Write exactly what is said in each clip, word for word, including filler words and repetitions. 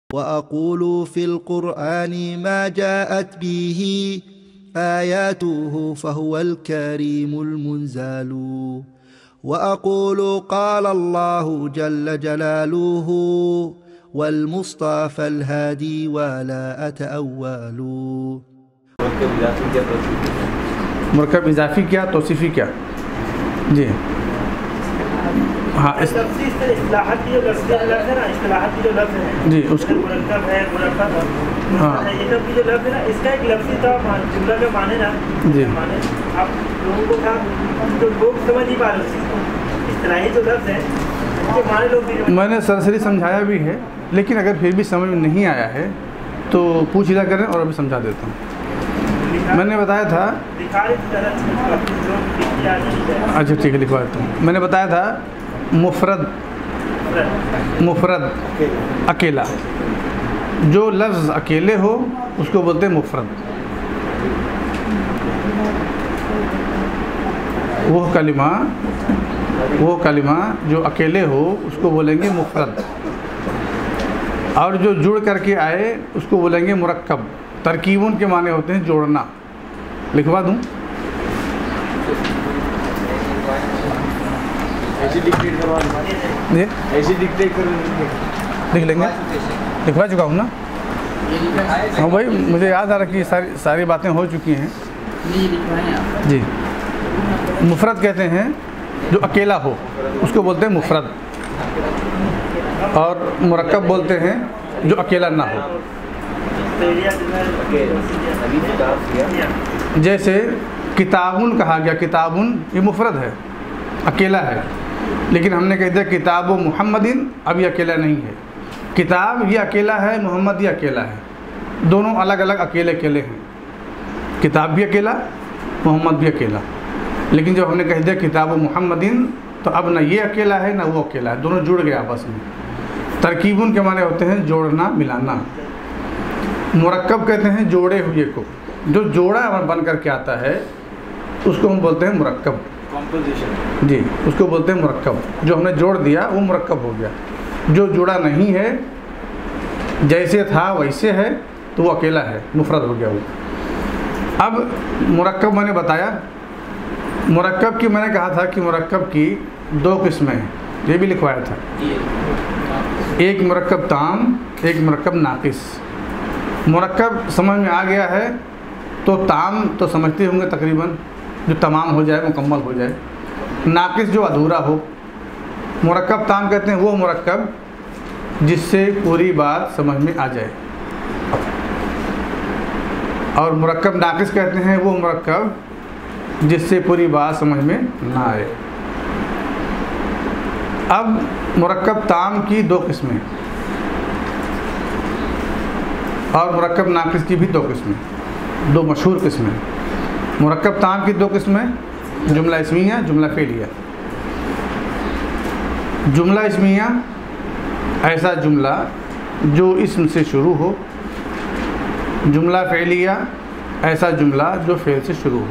وأقول في القرآن ما جاءت به آياته فهو الكريم المنزل وأقول قال الله جل جلاله والمصطفى الهادي ولا أتأول. मरकब इजाफ़ी क्या तौसीफ़ी क्या? जी हाँ, इस इस्तिलाहत की जो लफ्ज़ है ना, इस्तिलाहत की जो लफ्ज़ है जी उसको मुरक्कब है, मुरक्कब है, हाँ ये सब की जो लफ्ज़ है ना, इसका एक लफ्ज़ी था जुमला का माने ना जी माने आप लोगों को था जो लोग समझ नहीं पा रहे उसको इस्तिलाही जो लफ्ज़ है उसके माने लोग मैंने सरसरी समझाया भी है, लेकिन अगर फिर भी समझ में नहीं आया है तो पूछ लिया करें और अभी समझा देता हूँ। मैंने बताया था, अच्छा ठीक है लिखवा देता हूँ। मैंने बताया था मुफरद, मुफरद अकेला, जो लफ्ज़ अकेले हो उसको बोलते हैं मुफरद। वो कलिमा वो कलिमा जो अकेले हो उसको बोलेंगे मुफरद, और जो जुड़ करके आए उसको बोलेंगे मुरक्कब। तरकीबुन के माने होते हैं जोड़ना। लिखवा दूँ? ऐसे डिक्टेट करवा जी ऐसे डिक्टेट कर लिख लेंगे, लिखवा चुका हूँ ना। हाँ भाई, मुझे याद आ रहा कि सारी सारी बातें हो चुकी हैं जी। मुफरद कहते हैं जो अकेला हो उसको बोलते हैं मुफरद, और मुरक्कब बोलते हैं जो अकेला ना हो। जैसे किताबुन कहा गया, किताबुन ये मुफरद है, अकेला है, लेकिन हमने कह दिया किताब मुहम्मदिन, अब ये अकेला नहीं है। किताब ये अकेला है, मोहम्मद ये अकेला है, दोनों अलग अलग अकेले अकेले हैं। किताब भी अकेला, मोहम्मद भी अकेला, लेकिन जब हमने कह दिया किताब मुहम्मदिन तो अब ना ये अकेला है ना वो अकेला है, दोनों जुड़ गए आपस में। तरकीबुन के माने होते हैं जोड़ना मिलाना। मुरक्कब कहते हैं जोड़े हुए को, जो जोड़ा बन करके आता है उसको हम बोलते हैं मुरक्कब। कॉम्पोजिशन जी, उसको बोलते हैं मुरक्कब। जो हमने जोड़ दिया वो मुरक्कब हो गया। जो जुड़ा नहीं है, जैसे था वैसे है, तो वो अकेला है, मुफरद हो गया वो। अब मुरक्कब मैंने बताया, मुरक्कब की मैंने कहा था कि मुरक्कब की दो किस्में हैं, ये भी लिखवाया था। एक मुरक्कब ताम, एक मुरक्कब नाकिस। मुरक्कब समझ में आ गया है तो ताम तो समझते होंगे तकरीबन, जो तमाम हो जाए, मुकम्मल हो जाए। नाकिस जो अधूरा हो। मुरक्कब ताम कहते हैं वो मुरक्कब जिससे पूरी बात समझ में आ जाए, और मुरक्कब नाकिस कहते हैं वो मुरक्कब जिससे पूरी बात समझ में ना आए। अब मुरक्कब ताम की दो किस्में और मुरक्कब नाकिस की भी दो किस्में, दो मशहूर किस्में। मुरक्कब ताम की दो किस्में, जुमला इस्मिया, जुमला फ़ेलिया। जुमला इस्मिया ऐसा जुमला जो इस्म से शुरू हो। जुमला फ़ेलिया ऐसा जुमला जो फ़ेल से शुरू हो।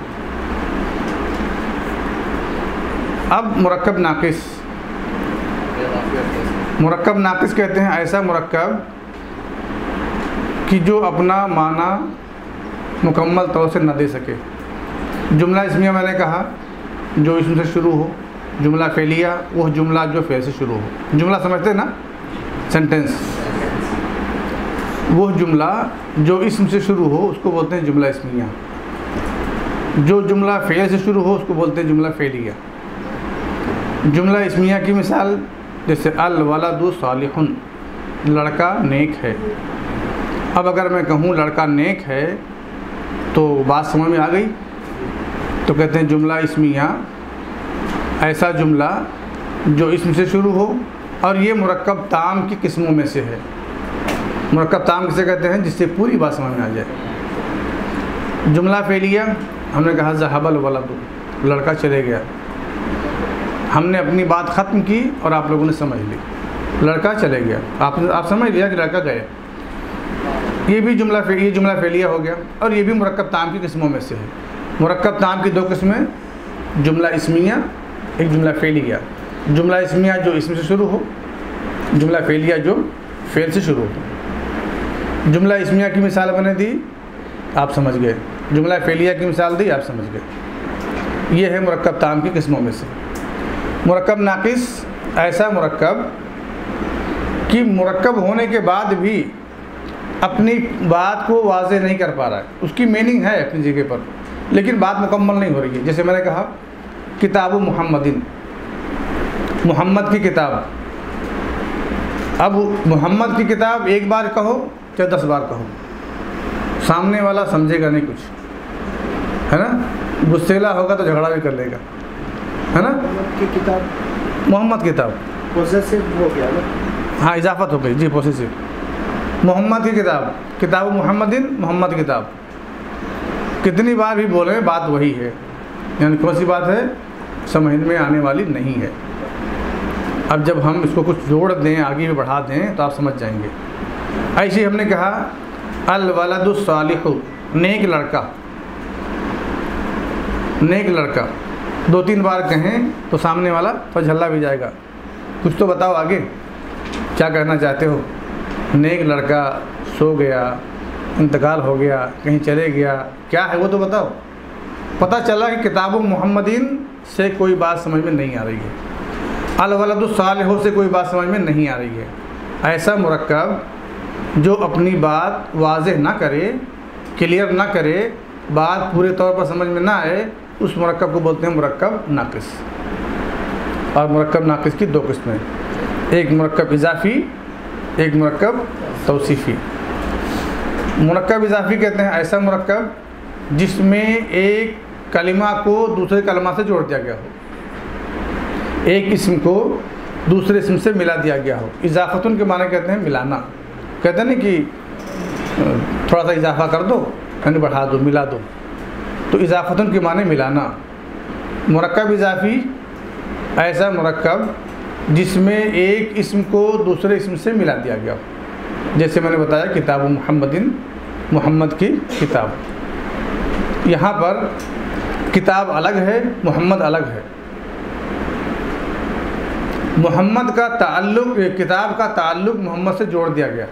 अब मुरक्कब नाकिस, मुरक्कब नाकिस कहते हैं ऐसा मुरक्कब कि जो अपना माना मुकम्मल तौर से न दे सके। जुमला इस्मिया मैंने कहा जो इसम से शुरू हो। जुमला फ़ेलिया वह जुमला जो फ़ेल से शुरू हो। जुमला समझते ना, सेंटेंस। वह जुमला जो इसम से शुरू हो उसको बोलते हैं जुमला इस्मिया। जो जुमला फ़ेल से शुरू हो उसको बोलते हैं जुमला फ़ेलिया। जुमला इस्मिया की मिसाल जैसे अल वलदु सालिहुन, लड़का नेक है। अब अगर मैं कहूँ लड़का नेक है तो बात समझ में आ गई, तो कहते हैं जुमला इस्मिया ऐसा जुमला जो इसम से शुरू हो, और ये मुरक्कब ताम की किस्मों में से है। मुरक्कब ताम किसे कहते हैं? जिससे पूरी बात समझ में आ जाए। जुमला फ़ेलिया हमने कहा ज़हबल वलदु, लड़का चले गया। हमने अपनी बात ख़त्म की और आप लोगों ने समझ ली, लड़का चले गया। आपने आप समझ लिया कि लड़का गया। ये भी जुमला ये जुमला फ़ेलिया हो गया, और ये भी मुरक्कब ताम की किस्मों में से है। मुरक्कब ताम की दो किस्में, जुमला इस्मिया, एक जुमला फ़ेलिया। जुमला इस्मिया जो इसम से शुरू हो, जुमला फ़ेलिया जो फ़ेल से शुरू हो। जुमला इस्मिया की मिसाल मैंने दी, आप समझ गए। जुमला फ़ेलिया की मिसाल दी, आप समझ गए। ये है मुरक्कब ताम की किस्मों में से। मुरक्कब नाकिस ऐसा मुरक्कब कि मुरक्कब होने के बाद भी अपनी बात को वाज़ेह नहीं कर पा रहा है। उसकी मीनिंग है अपनी जगह पर, लेकिन बात मुकम्मल नहीं हो रही है। जैसे मैंने कहा किताबु मुहम्मदिन, मुहम्मद की किताब। अब मुहम्मद की किताब एक बार कहो चाहे दस बार कहो, सामने वाला समझेगा नहीं कुछ, है ना। गुस्सेला होगा तो झगड़ा भी कर लेगा, है ना। की किताब, मोहम्मद किताब पोजेसिव हो गया ना। हाँ, इजाफत हो गई जी, पोसेसिव। मोहम्मद की किताब, किताब मुहम्मदिन, मोहम्मद किताब। कितनी बार भी बोले बात वही है, यानी कौन सी बात है, समझ में आने वाली नहीं है। अब जब हम इसको कुछ जोड़ दें, आगे भी बढ़ा दें तो आप समझ जाएंगे। ऐसे हमने कहा अल वलदुस सालिहु, नेक लड़का, नेक लड़का। दो तीन बार कहें तो सामने वाला तो झल्ला भी जाएगा। कुछ तो बताओ आगे क्या कहना चाहते हो। नेक लड़का सो गया, इंतकाल हो गया, कहीं चले गया, क्या है वो तो बताओ। पता चला कि किताबु मुहम्मदीन से कोई बात समझ में नहीं आ रही है, अल वलदुस सालिहु से कोई बात समझ में नहीं आ रही है। ऐसा मुरक्कब जो अपनी बात वाज़ेह ना करे, क्लियर ना करे, बात पूरे तौर पर समझ में ना आए, उस मुरक्कब को बोलते हैं मुरक्कब नाकिस। और मुरक्कब नाकिस की दो किस्में, एक मुरक्कब इजाफ़ी, एक मुरक्कब तौसीफ़ी। मुरक्कब इजाफ़ी कहते हैं ऐसा मुरक्कब जिसमें एक कलिमा को दूसरे कलिमा से जोड़ दिया गया हो, एक इस्म को दूसरे इस्म से मिला दिया गया हो। इजाफ़तुन के माने कहते हैं मिलाना। कहते हैं ना कि थोड़ा सा इजाफ़ा कर दो, यानी बढ़ा दो, मिला दो, तो इजाफ़तुन के माने मिलाना। मुरक्कब इजाफ़ी ऐसा मुरक्कब जिसमें एक इस्म को दूसरे इस्म से मिला दिया गया हो। जैसे मैंने बताया किताब मुहम्मदिन, मुहम्मद की किताब। यहाँ पर किताब अलग है, मुहम्मद अलग है। मुहम्मद का ताल्लुक़, किताब का ताल्लुक़ मोहम्मद से जोड़ दिया गया।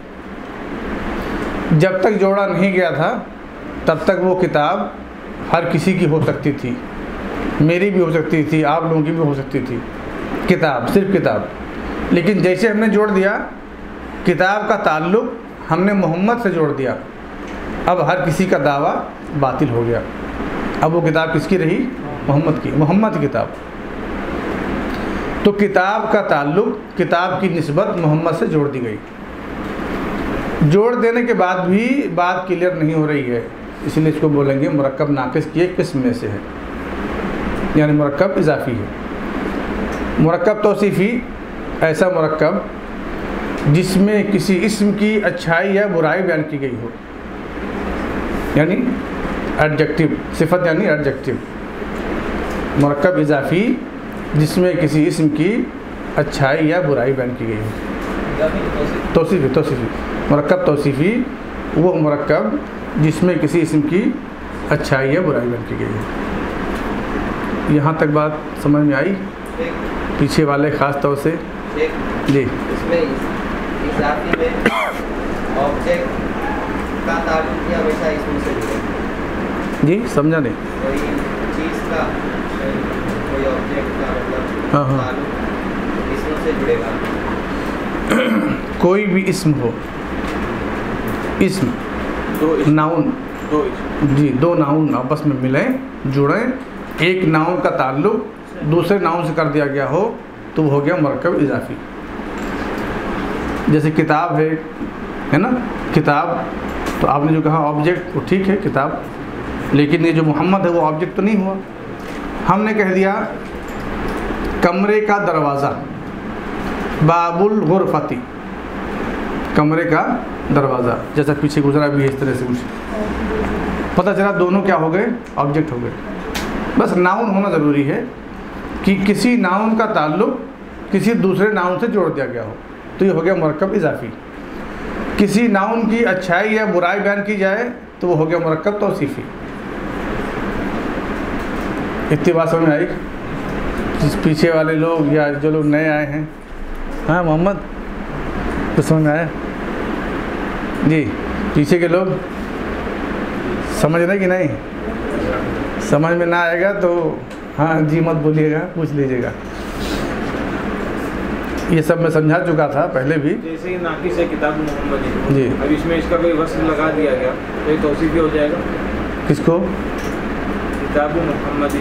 जब तक जोड़ा नहीं गया था तब तक वो किताब हर किसी की हो सकती थी, मेरी भी हो सकती थी, आप लोगों की भी हो सकती थी, किताब, सिर्फ किताब। लेकिन जैसे हमने जोड़ दिया किताब का ताल्लुक़, हमने मोहम्मद से जोड़ दिया, अब हर किसी का दावा बातिल हो गया। अब वो किताब किसकी रही, मोहम्मद की, मोहम्मद की किताब। तो किताब का ताल्लुक़, किताब की निस्बत मोहम्मद से जोड़ दी गई। जोड़ देने के बाद भी बात क्लियर नहीं हो रही है, इसलिए इसको बोलेंगे मुरक्कब नाकिस की एक किस्म में से है, यानी मुरक्कब इजाफ़ी है। मुरक्कब तौसीफ़ी ऐसा मुरक्कब जिसमें किसी इस्म की अच्छाई या बुराई बयान की गई हो, यानी एडजेक्टिव, सिफत यानी एडजेक्टिव। मुरक्कब इजाफ़ी जिसमें किसी इस्म की अच्छाई या बुराई बयान की गई हो। तौसीफ़ी, तौसीफ़ी मुरक्कब तौसीफ़ी वो मुरक्कब जिसमें किसी इस्म की अच्छाई या बुराई बयान की गई हो। यहाँ तक बात समझ में आई? पीछे वाले ख़ास तौर से जी। इसमें इजाफी में ऑब्जेक्ट का ताल्लुक़ हमेशा इसमें से जुड़ेगा। जी, समझा नहीं? कोई चीज़ का, कोई ऑब्जेक्ट का मतलब हाँ हाँ ताल्लुक़ इसमें से जुड़ेगा। कोई भी इस्म हो, इस्म, दो नाउन, दो जी, दो नाउन आपस में मिलें, जुड़ें, एक नाउन का ताल्लुक़ दूसरे नाउन से कर दिया गया हो तो वो हो गया मुरक्कब इजाफ़ी। जैसे किताब है, है ना, किताब, तो आपने जो कहा ऑब्जेक्ट, वो ठीक है किताब, लेकिन ये जो मोहम्मद है वो ऑब्जेक्ट तो नहीं हुआ। हमने कह दिया कमरे का दरवाज़ा, बाबुल गुरफती, कमरे का दरवाज़ा, जैसा पीछे गुजरा भी है इस तरह से कुछ, पता चला दोनों क्या हो गए, ऑब्जेक्ट हो गए। बस नाउन होना ज़रूरी है कि किसी नाउन का ताल्लुक़ किसी दूसरे नाउन से जोड़ दिया गया हो, तो ये हो गया मुरक्कब इजाफ़ी। किसी नाउन की अच्छाई या बुराई बयान की जाए तो वो हो गया मुरक्कब तौसीफ़ी। इतनी बात समझ में आई? जिस पीछे वाले लोग या जो लोग नए आए हैं, हाँ मोहम्मद, तो समझ में आया जी? पीछे के लोग समझ रहे कि नहीं? समझ में ना आएगा तो हाँ जी मत बोलिएगा, पूछ लीजिएगा। ये सब मैं समझा चुका था पहले भी। जैसे ये नाकिस है किताब मोहम्मदी जी, अब इसमें इसका कोई वस्ल लगा दिया गया तो ये तौसीफी हो जाएगा। किसको? किताब मोहम्मदी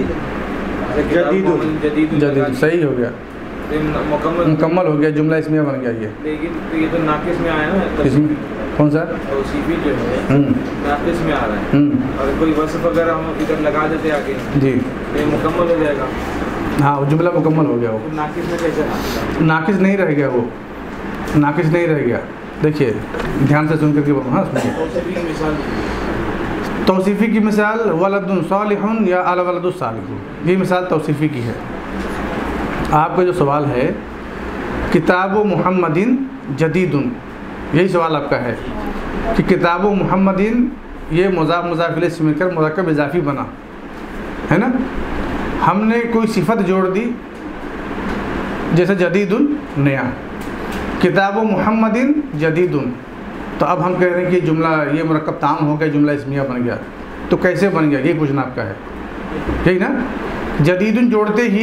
जदीद जदीद सही हो गया, मुकम्मल मुकम्मल हो गया, जुमला इसमें बन गया ये। लेकिन तो ये तो नाकिस में आया ना, इसमें कौन सा? तौसीफी जो है हम्म, नाकिस में आ रहा है, हम्म, और कोई वस्फ वगैरह हम इधर लगा देते आगे जी तो ये मुकम्मल हो जाएगा। हाँ, वो जुमला मुकम्मल हो गया। वो तो नाकिस में कैसे नाकिस? नाकिस नहीं रह गया, वो नाकिस नहीं रह गया। देखिए ध्यान से सुन करके बोलो। हाँ सुनिए। तौसीफी की मिसाल तौसीफ़ी की मिसाल वलदुन सालिहुन या अल वलदुस सालिहुन, ये मिसाल तौसीफ़ी की है। आपका जो सवाल है किताब मुहम्मदिन जदीदुन, यही सवाल आपका है कि किताब मुहम्मदिन ये मुज़ाफ मुज़ाफ इलैह से मिलकर मुरक्कब इजाफ़ी बना है ना। हमने कोई सिफत जोड़ दी जैसे जदीदुन नया, किताब मुहम्मदिन जदीदुन, तो अब हम कह रहे हैं कि जुमला ये मुरक्कब ताम हो गया, जुमला इस्मिया बन गया। तो कैसे बन गया, ये पूछना आपका है, ठीक ना। जदीदुन जोड़ते ही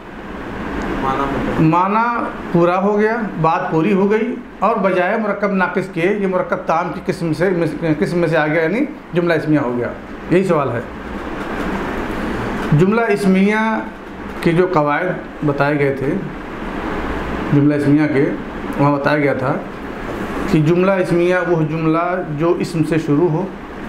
माना पूरा हो गया, बात पूरी हो गई, और बजाय मुरक्कब नाकिस के ये मुरक्कब ताम की किस्म से किस्म में से आ गया, यानी जुमला इस्मिया हो गया। यही सवाल है। जुमला इस्मिया के जो कवायद बताए गए थे जुमला इस्मिया के, वहाँ बताया गया था कि जुमला इस्मिया वो जुमला जो इस्म से शुरू हो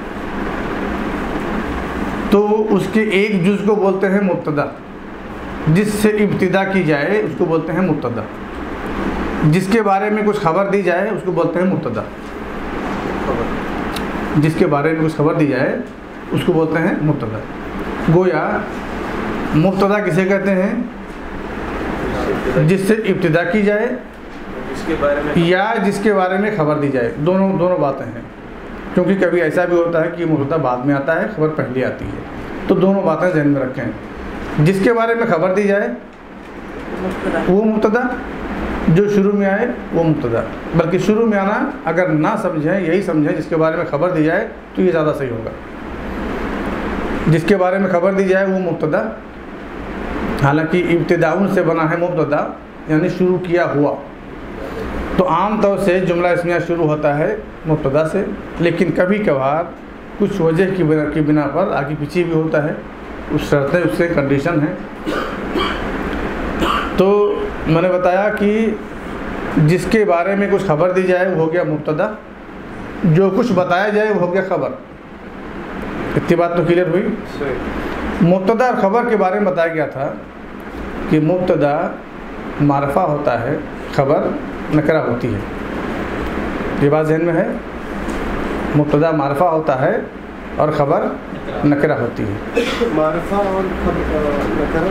तो उसके एक जुज़ को बोलते हैं मुब्तदा, जिससे इब्तिदा की जाए उसको बोलते हैं मुब्तदा, जिसके बारे में कुछ खबर दी जाए उसको बोलते हैं मुब्तदा, जिसके बारे में कुछ खबर दी जाए उसको बोलते हैं मुब्तदा। गोया मुब्तदा किसे कहते हैं? जिससे इब्तिदा की जाए जिसके बारे में या जिसके बारे में खबर दी जाए, दोनों दोनों बातें हैं। क्योंकि कभी ऐसा भी होता है कि मुब्तदा बाद में आता है, खबर पहले आती है, तो दोनों बातें ध्यान में रखें। जिसके बारे में खबर दी जाए वो मुब्तदा, जो शुरू में आए वो मुब्तदा। बल्कि शुरू में आना अगर ना समझें, यही समझें जिसके बारे में खबर दी जाए, तो ये ज़्यादा सही होगा। जिसके बारे में खबर दी जाए वो मुब्तदा, हालांकि इब्तिदाउन से बना है मुब्तदा, यानी शुरू किया हुआ। तो आम तौर से जुमला इस्मिया शुरू होता है मुब्तदा से, लेकिन कभी कभार कुछ वजह की बिना की बिना पर आगे पीछे भी होता है, उस शर्तें उससे कंडीशन है। तो मैंने बताया कि जिसके बारे में कुछ खबर दी जाए वो हो गया मुब्तदा, जो कुछ बताया जाए वो हो गया खबर। इतनी बात तो क्लियर हुई। मुब्तदा और ख़बर के बारे में बताया गया था कि मुब्तदा मारफा होता है, ख़बर नकरा होती है। ये बात ज़हन में है? मुब्तदा मारफा होता है और ख़बर नकरा होती है। मारफा और नकरा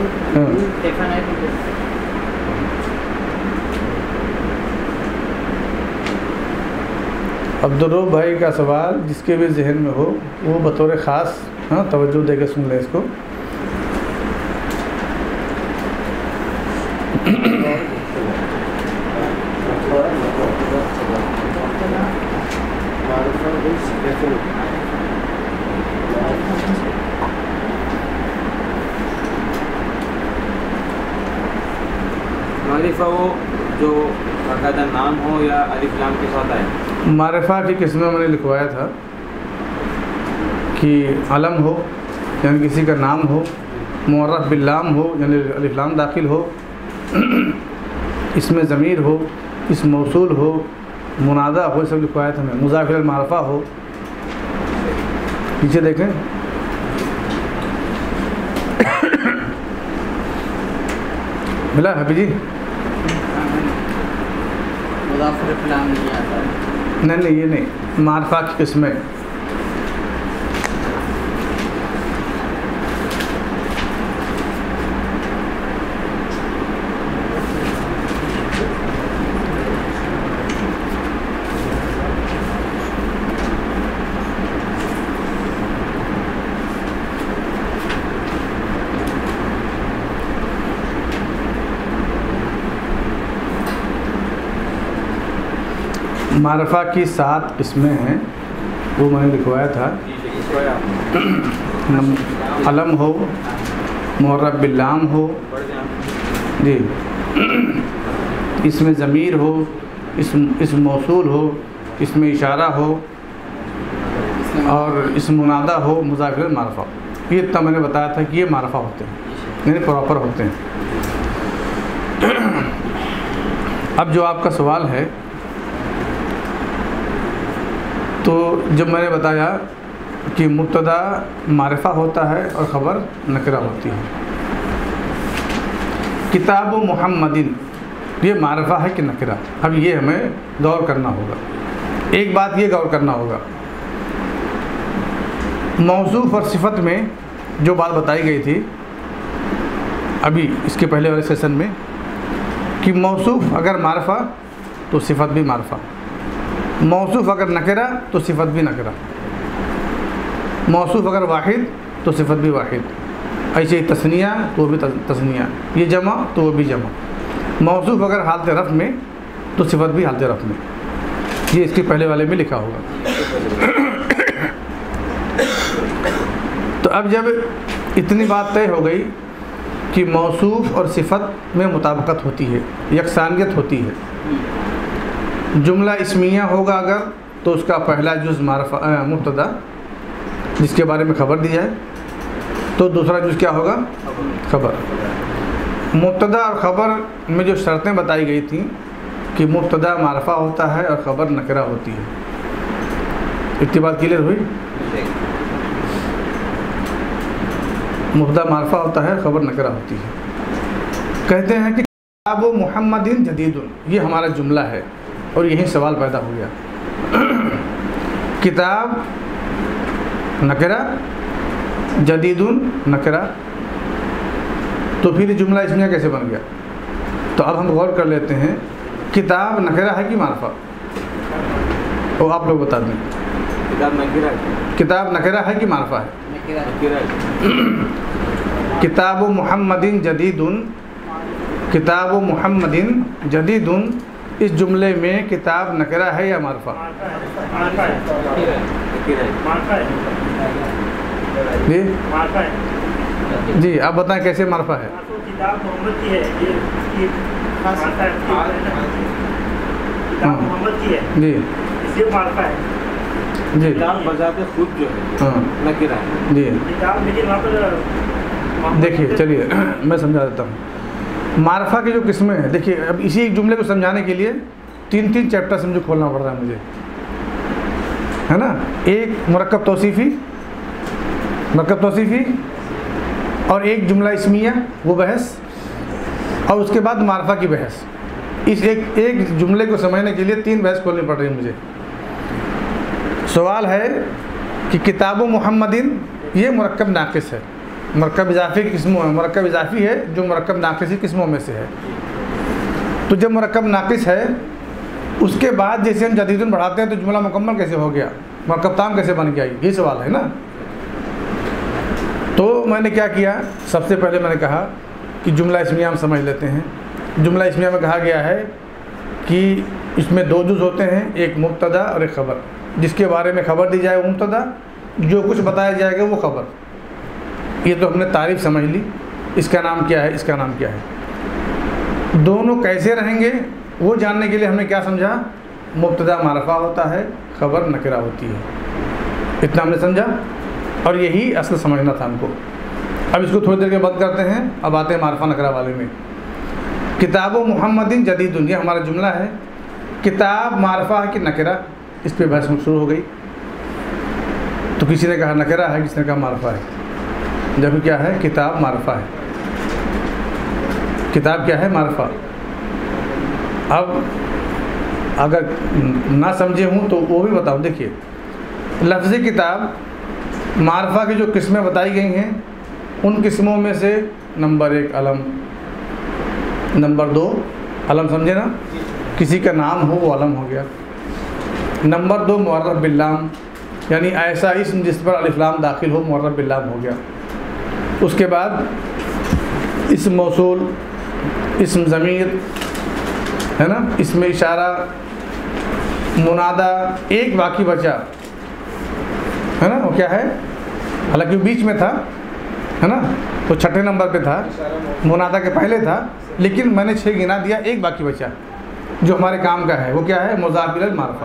अब्दुल रहीम भाई का सवाल जिसके भी जहन में हो वो बतौर ख़ास हाँ तवज्जो देकर सुन लें इसको। मारिफा वो जो बाकायदा नाम हो या अलिफ लाम के साथ आए? मारिफा की किस्म मैंने लिखवाया था कि अलम हो यानी किसी का नाम हो, मुअर्रफ बिल्लाम हो यानी अलिफ लाम दाखिल हो, इसमें ज़मीर हो, इस मौसूल हो, मुनादा हो, सब लिखवाया था मैं। मुज़ाफ़िर मारफा हो, पीछे देखें मिला है जी? नहीं नहीं ये नहीं, मारफा की किस्में। मारफा की सात किस्में हैं, वो मैंने लिखवाया था। अलम हो, मुअर्रब बिल्लाम हो जी, इसमें ज़मीर हो, इसम इसम मौसूल हो, इसमें इशारा हो और इसम मुनादा हो, मुज़ाफ़िर मारफा। ये इतना मैंने बताया था कि ये मारफा होते हैं, यानी प्रॉपर होते हैं। अब जो आपका सवाल है, तो जब मैंने बताया कि मुब्तदा मारिफा होता है और ख़बर नकरा होती है। किताब मुहम्मदिन ये मारिफा है कि नकरा, अब ये हमें गौर करना होगा। एक बात ये गौर करना होगा, मौसूफ़ और सिफत में जो बात बताई गई थी अभी इसके पहले वाले सेशन में, कि मौसूफ़ अगर मारिफा तो सिफत भी मारिफा, मौसूफ़ अगर नकरा तो सिफत भी नकरा, मौसूफ़ अगर वाहिद तो सिफत भी वाहिद, ऐसे ही तस्निया तो वो भी तस्निया, ये जमा तो वो भी जमा। मौसूफ़ अगर हालत रफ़ में तो सिफत भी हालत रफ़ में, ये इसके पहले वाले में लिखा होगा। तो अब जब इतनी बात तय हो गई कि मौसूफ़ और सिफत में मुताबिकत होती है, यकसानियत होती है, जुमला इस्मिया होगा अगर तो उसका पहला जुज़ मारफा मुब्तदा जिसके बारे में ख़बर दी है, तो दूसरा जुज़ क्या होगा, ख़बर। मुब्तदा और ख़बर में जो शर्तें बताई गई थी कि मुब्तदा मारफा होता है और ख़बर नकरा होती है, इतनी बात क्लियर हुई। मुब्तदा मारफा होता है, ख़बर नकरा होती है। कहते हैं कि किताब मुहम्मदिन जदीदुन, ये हमारा जुमला है और यही सवाल पैदा हो गया। किताब नकरा, जदीदुन नकरा, तो फिर जुमला इसमें कैसे बन गया? तो अब हम गौर कर लेते हैं, किताब नकरा है कि मारफा, तो आप लोग बता दें। किताब नकरा है, किताब नकरा है कि मारफा है? किताब मुहम्मदिन जदीदुन, किताब मुहम्मदिन जदीदुन, इस जुमले में किताब नकरा है या मारफा? जी जी, आप बताएं कैसे मारफा है? किताब मोहम्मद की है, ये इसकी किताब मोहम्मद की है जी, इसलिए मारफा है जी। किताब बजाते खुद जो है हाँ नकरा है जी। किताब, लेकिन वहाँ पर देखिए, चलिए मैं समझा देता हूँ। मारफा की जो किस्में हैं, देखिए अब इसी जुमले को समझाने के लिए तीन तीन चैप्टर से मुझे खोलना पड़ रहा है मुझे, है ना। एक मुरक्कब तौसीफ़ी, मुरक्कब तौसीफ़ी, और एक जुमला इस्मिया वो बहस, और उसके बाद मारफा की बहस। इस एक एक जुमले को समझने के लिए तीन बहस खोलनी पड़ रही है मुझे। सवाल है कि किताब मुहम्मदिन ये मुरक्कब नाक़िस है, मुरक्कब इज़ाफ़ी की किस्मों है, मुरक्कब इज़ाफ़ी है जो मुरक्कब नाक़िस की किस्मों में से है। तो जब मुरक्कब नाक़िस है, उसके बाद जैसे हम जदीदुन बढ़ाते हैं तो जुमला मुकम्मल कैसे हो गया, मुरक्कब ताम कैसे बन गया, ये सवाल है ना। तो मैंने क्या किया, सबसे पहले मैंने कहा कि जुमला इस्मिया हम समझ लेते हैं। जुमला इस्मिया में कहा गया है कि इसमें दो जुज़ होते हैं, एक मुब्तदा और एक ख़बर। जिसके बारे में ख़बर दी जाए वो मुब्तदा, जो कुछ बताया जाएगा वो ख़बर। ये तो हमने तारीफ़ समझ ली, इसका नाम क्या है, इसका नाम क्या है। दोनों कैसे रहेंगे वो जानने के लिए हमने क्या समझा, मुब्तदा मारफा होता है, ख़बर नकरा होती है, इतना हमने समझा, और यही असल समझना था हमको। अब इसको थोड़ी देर के बंद करते हैं, अब आते हैं मारफा नकरा वाले में। किताब मुहम्मदिन जदीदुन, ये हमारा जुमला है। किताब मारफा है कि नकरा, इस पर बहस शुरू हो गई। तो किसी ने कहा नकरा है, किसी ने कहा मारफा है। जब क्या है, किताब मारफा है, किताब क्या है, मारफा। अब अगर ना समझे हूँ तो वो भी बताऊँ। देखिए, लफ्ज़ किताब मारफा की जो किस्में बताई गई हैं, उन किस्मों में से नंबर एक अलम, नंबर दो अलम, समझे ना, किसी का नाम हो वो अलम हो गया। नंबर दो मुअर्रब बिल्लाम, यानी ऐसा इस्म जिस पर अलिफ लाम दाखिल हो, मुअर्रब बिल्लाम हो गया। उसके बाद इस्म मौसूल, इस्म ज़मीर, है ना, इसमें इशारा, मुनादा एक बाकी बचा है ना, वो क्या है, हालांकि बीच में था है ना, तो छठे नंबर पे था, मुनादा के पहले था, लेकिन मैंने छः गिना दिया, एक बाकी बचा जो हमारे काम का है। वो क्या है, मुज़ाफ़ इलल मारफ़ा।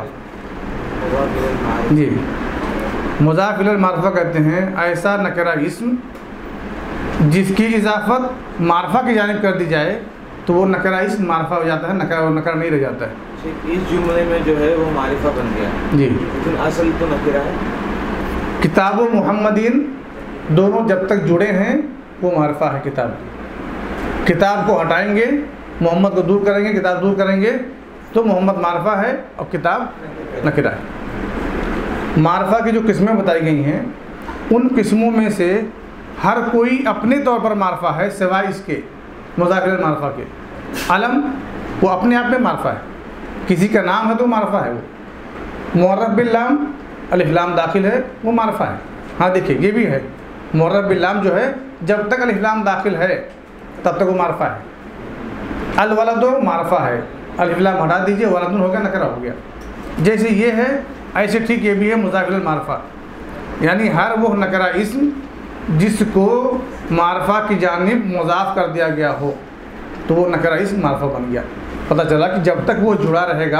जी, मुज़ाफ़ इलल मारफ़ा कहते हैं ऐसा नकरा इस्म जिसकी इजाफत मारफ़ा की जानिब कर दी जाए तो वो नकरा इस्म मारफ़ा हो जाता है, नकरा वो नकरा नहीं रह जाता है। इस जुमले में जो है वो मारिफा बन गया जी, लेकिन असल तो नकरा है। किताब व मुहम्मदीन दोनों जब तक जुड़े हैं वो मारफ़ा है। किताब किताब को हटाएंगे, मोहम्मद को दूर करेंगे, किताब दूर करेंगे तो मोहम्मद मारफ़ा है और किताब नकरा है। मारफ़ा की जो किस्में बताई गई हैं उन किस्मों में से हर कोई अपने तौर पर मारफ़ा है सिवाय इसके मुज़ाफ़ इलल मारफ़ा के। अलम वो अपने आप में मारफ़ा है, किसी का नाम है तो मारफ़ा है। वो मुअर्रफ़ बिल लाम, अलिफ लाम दाखिल है वो मारफ़ा है। हाँ देखिए ये भी है, मुअर्रफ़ बिल लाम जो है जब तक अलिफ लाम दाखिल है तब तक वो मारफ़ा है। अल वलदो मारफ़ा है, अलिफ लाम हटा दीजिए वलदुन हो गया, नकरा हो गया। जैसे ये है ऐसे ठीक ये भी है मुज़ाफ़ इलल मारफ़ा, यानी हर वो नकरा इस्म जिसको मारफ़ा की जानिब मुज़ाफ़ कर दिया गया हो तो वो नकरा इस्म मारफ़ा बन गया। पता चला कि जब तक वो जुड़ा रहेगा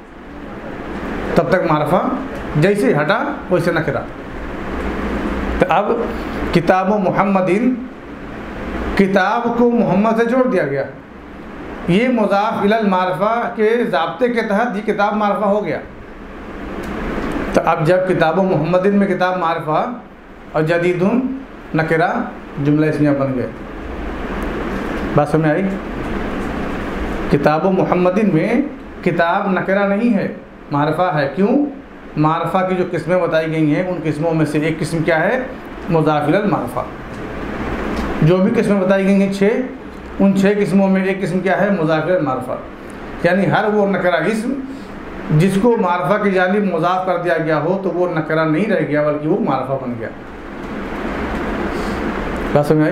तब तक मारफ़ा, जैसे हटा वैसे नकरा। तो अब किताब व मुहम्मदीन, किताब को मोहम्मद से जोड़ दिया गया, ये मुज़ाफ़ इलल मारफ़ा के ज़ाब्ते के तहत ये किताब मारफ़ा हो गया। तो अब जब किताब व मुहम्मदीन में किताब मारफ़ा और जदीदुन नकरा जुमला इस्मिया बन गए। बात समझ आई? किताब व मुहम्मदीन में किताब नकरा नहीं है, मारफ़ा है। क्यों? मारफ़ा की जो किस्में बताई गई हैं उन किस्मों में से एक किस्म क्या है, मुज़ाफ़ इलल मारफ़ा। जो भी किस्में बताई गई हैं छः, उन छः किस्मों में एक किस्म क्या है, मुज़ाफ़ इलल मारफ़ा। यानी हर वो नकरा इस्म जिसको मारफ़ा की जानिब मुज़ाफ़ कर दिया गया हो तो वो नकरा नहीं रह गया बल्कि वो मारफ़ा बन गया। बात समझ आई?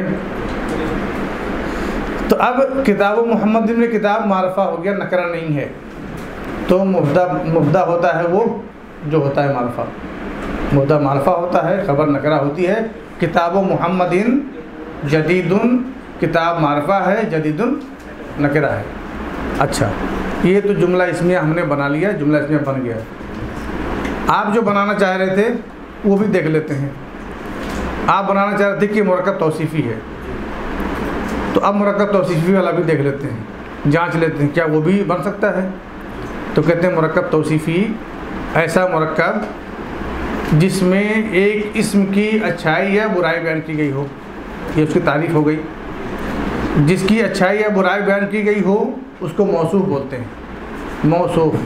तो अब किताब व मुहम्मदीन में किताब मारफ़ा हो गया, नकरा नहीं है, तो मुब्दा मुब्दा होता है वो जो होता है मारफ़ा। मुब्दा मारफ़ा होता है, खबर नकरा होती है। किताब व मुहम्मदीन जदीदुन, किताब मारफ़ा है, जदीदुन नकरा है। अच्छा, ये तो जुमला इस्मिया हमने बना लिया, जुमला इस्मिया बन गया। आप जो बनाना चाह रहे थे वो भी देख लेते हैं। आप बनाना चाह रहे थे कि मुरक्कब तौसीफ़ी है, तो अब मुरक्कब तौसीफ़ी वाला भी देख लेते हैं, जांच लेते हैं क्या वो भी बन सकता है। तो कहते हैं मुरक्कब तौसीफ़ी ऐसा मुरक्कब जिसमें एक इस्म की अच्छाई या बुराई बयान की गई हो, ये उसकी तारीफ़ हो गई। जिसकी अच्छाई या बुराई बयान की गई हो उसको मौसूफ़ बोलते हैं, मौसूफ़।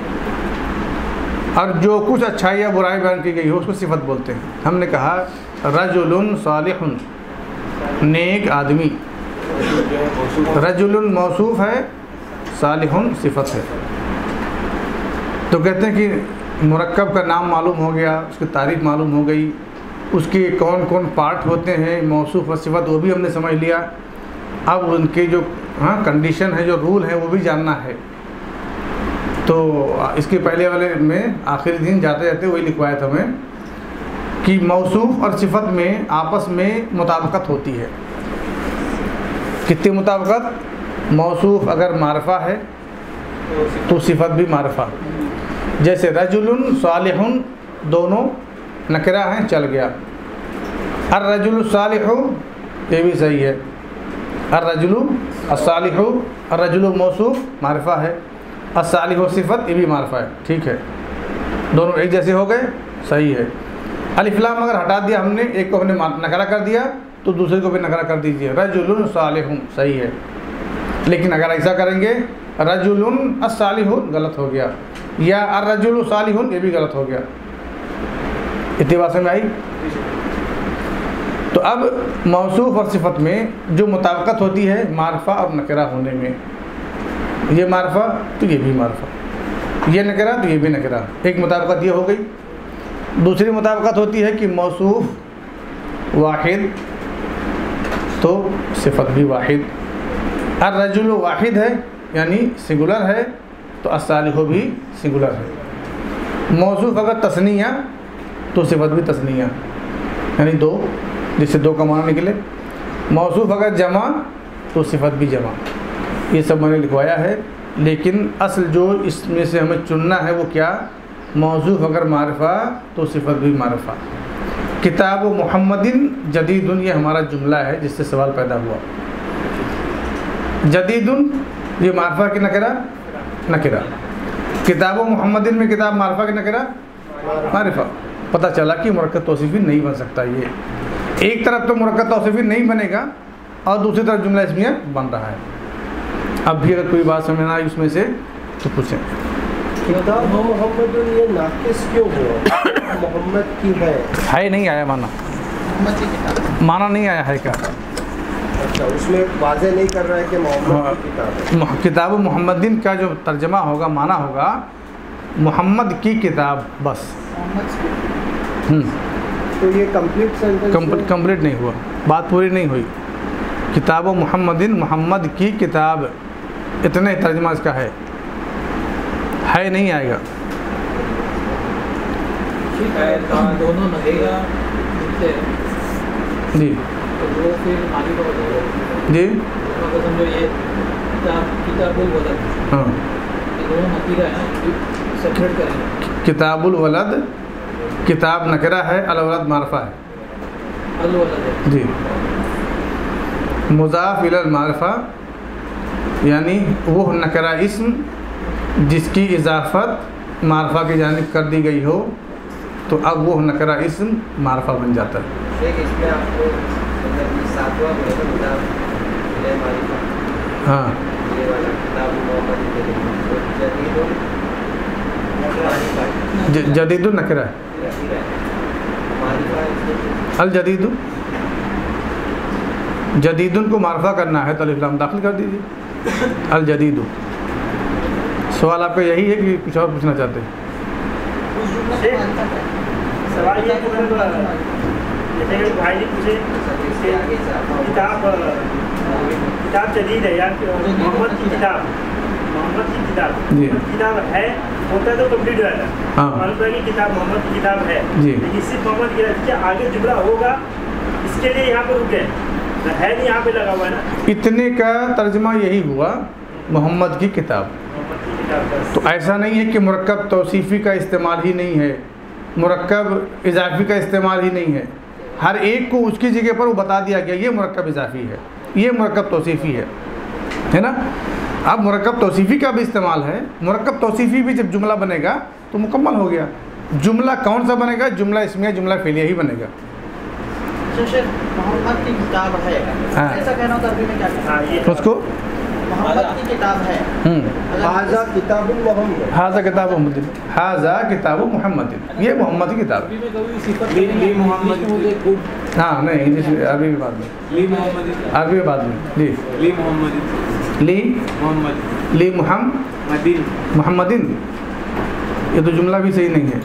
और जो कुछ अच्छाई या बुराई बयान की गई हो उसको सिफत बोलते हैं। हमने कहा रजुलुन सालिहुन, नेक आदमी, रजुलुन मौसूफ़ है, सालिहुन सिफत है। तो कहते हैं कि मुरक्कब का नाम मालूम हो गया, उसकी तारीफ़ मालूम हो गई, उसके कौन कौन पार्ट होते हैं, मौसूफ़ और सिफत वो भी हमने समझ लिया। अब उनके जो हाँ कंडीशन है, जो रूल है वो भी जानना है। तो इसके पहले वाले में आखिरी दिन जाते जाते वही लिखवाया था मैं कि मौसूफ़ और सिफत में आपस में मुताबिकत होती है। कितनी मुताबिकत? मौसूफ़ अगर मारफ़ा है तो सिफत भी मारफ़ा। जैसे रजुलुन सालिहुन दोनों नकरा हैं, चल गया। अर रजुलु सालिहु ये भी सही है। अर रजुलु अस्सालिहु, अर रजुलु मौसूफ़ मारफ़ा है, अस्सालिहु सिफत ये भी मारफ़ा है, ठीक है। दोनों एक जैसे हो गए, सही है। अलिफ लाम अगर हटा दिया हमने, एक को हमने नकरा कर दिया तो दूसरे को भी नकरा कर दीजिए, रजुलुन सालिहुन सही है। लेकिन अगर ऐसा करेंगे रजुलुन अस्सालिहुन गलत हो गया, या अर रजुलु सालिहुन ये भी गलत हो गया। इतनी बात समझ आई? तो अब मौसूफ़ और सिफत में जो मुताबिकत होती है मारफ़ा और नकरा होने में, ये मारफ़ा तो ये भी मारफ़ा, ये नकरा तो ये भी नकरा, एक मुताबिकत ये हो गई। दूसरी मुताबिकत होती है कि मौसूफ़ वाहिद तो सिफत भी वाहिद। अर रजुल वाहिद है यानी सिंगुलर है तो अस्सालिहु भी सिंगुलर है। मौसूफ अगर तस्निया तो सिफत भी तस्निया, यानी दो, जिससे दो का माना निकले। मौसूफ अगर जमा तो सिफत भी जमा। ये सब मैंने लिखवाया है, लेकिन असल जो इसमें से हमें चुनना है वो क्या, मौसूफ अगर मारिफा तो सिफत भी मारिफा। किताब मुहम्मदिन जदीदुन, ये हमारा जुमला है जिससे सवाल पैदा हुआ। जदीदुन ये मारिफा की नकरा नकरा, किताब मुहम्मदिन में किताब मारिफा की नकरा मारिफा। पता चला कि मुरक्कब तौसीफ़ी नहीं बन सकता। ये एक तरफ तो मुरक्कब तौसीफ़ी नहीं बनेगा और दूसरी तरफ जुमला इस्मिया बन रहा है। अब भी अगर कोई बात समझना आई उसमें से तो पूछें। किताब मोहम्मद ये नाकिस क्यों हुआ? मोहम्मद की है है नहीं आया माना, माना नहीं आया है क्या? अच्छा, उसमें वाज़ेह नहीं कर रहा है कि मोहम्मद की किताब है। किताब मुहम्मदिन का जो तर्जमा होगा, माना होगा मोहम्मद की किताब, बस। तो ये कंप्लीट सेंटेंस कंप्लीट नहीं हुआ, बात पूरी नहीं हुई। किताब मुहम्मदिन, मोहम्मद की किताब, इतने तर्जमा इसका है, है नहीं आएगा। दोनों लगेगा जी तो वो फिर आगे का बताओ जी तो समझो ये किताब किताबुल वलद, हाँ, ये दोनों नकीरा है, सेपरेट करेंगे। किताबुल वलद, किताब नकरा है, अल वलद मारिफा है। अल वलद है जी। मुज़ाफ इलल मारिफा यानी वो नकरा इस्म जिसकी इजाफत मारिफा की जानिब कर दी गई हो, तो अब वो नकरा इस्म मारिफा बन जाता है। इसमें आपको मतलब सातवां बोलेगा मुज़ाफ इलैहि मारिफा, हाँ, ये वाला किताब मोहम्मद जदीदुन मारिफा, जदीदुन नकरा है, मारिफा अल जदीदु, जदीदुन को मारिफा करना है तो अलिफ लाम दाखिल कर दीजिए, अल जदीदु। सवाल आपका यही है कि कुछ और पूछना चाहते हैं? सवाल ये कि मतलब जैसे कि भाई ने पूछे किताब किताब जदीद है या मोहम्मद की किताब, मोहम्मद की किताब जी। किताब है होता तो कंप्लीट हो जाता है। हाँ। मालूम है कि किताब मोहम्मद की किताब है जी। लेकिन सिर्फ मोहम्मद की किताब के आगे जुमला होगा, इसके लिए यहाँ पर रुके तो है नहीं, यहाँ पे लगा हुआ है ना। इतने का तर्जमा यही हुआ, मोहम्मद की किताब। मोहम्मद की किताब बस। तो ऐसा नहीं है कि मुरक्कब तौसीफ़ी का इस्तेमाल ही नहीं है, मुरक्कब इजाफ़ी का इस्तेमाल ही नहीं है। हर एक को उसकी जगह पर वो बता दिया गया, ये मुरक्कब इजाफ़ी है, ये मुरक्कब तौसीफ़ी है, है ना। अब मुरक्कब तौसीफ़ी का भी इस्तेमाल है। मुरक्कब तौसीफ़ी भी जब जुमला बनेगा तो मुकम्मल हो गया। जुमला कौन सा बनेगा? जुमला इस्मिया, जुमला फ़ेलिया ही बनेगा। मोहम्मद की किताब है, हाँ। ऐसा कहना होता अरबी में क्या कहना हाँ, ये उसको मोहम्मद की किताब है। हाजा किताबुल मोहम्मद, हाजा किताब मोहम्मद, हाजा किताब मोहम्मद, ये मोहम्मद की किताब है। ली मोहम्मद हाँ नहीं, इंग्लिश अरबी में बाद में, ली मोहम्मद अरबी में बाद में। जी, ली मोहम्मद ली मोहम्मद ली मुहम्मद मदीन मोहम्मदिन, ये तो जुमला भी सही नहीं है।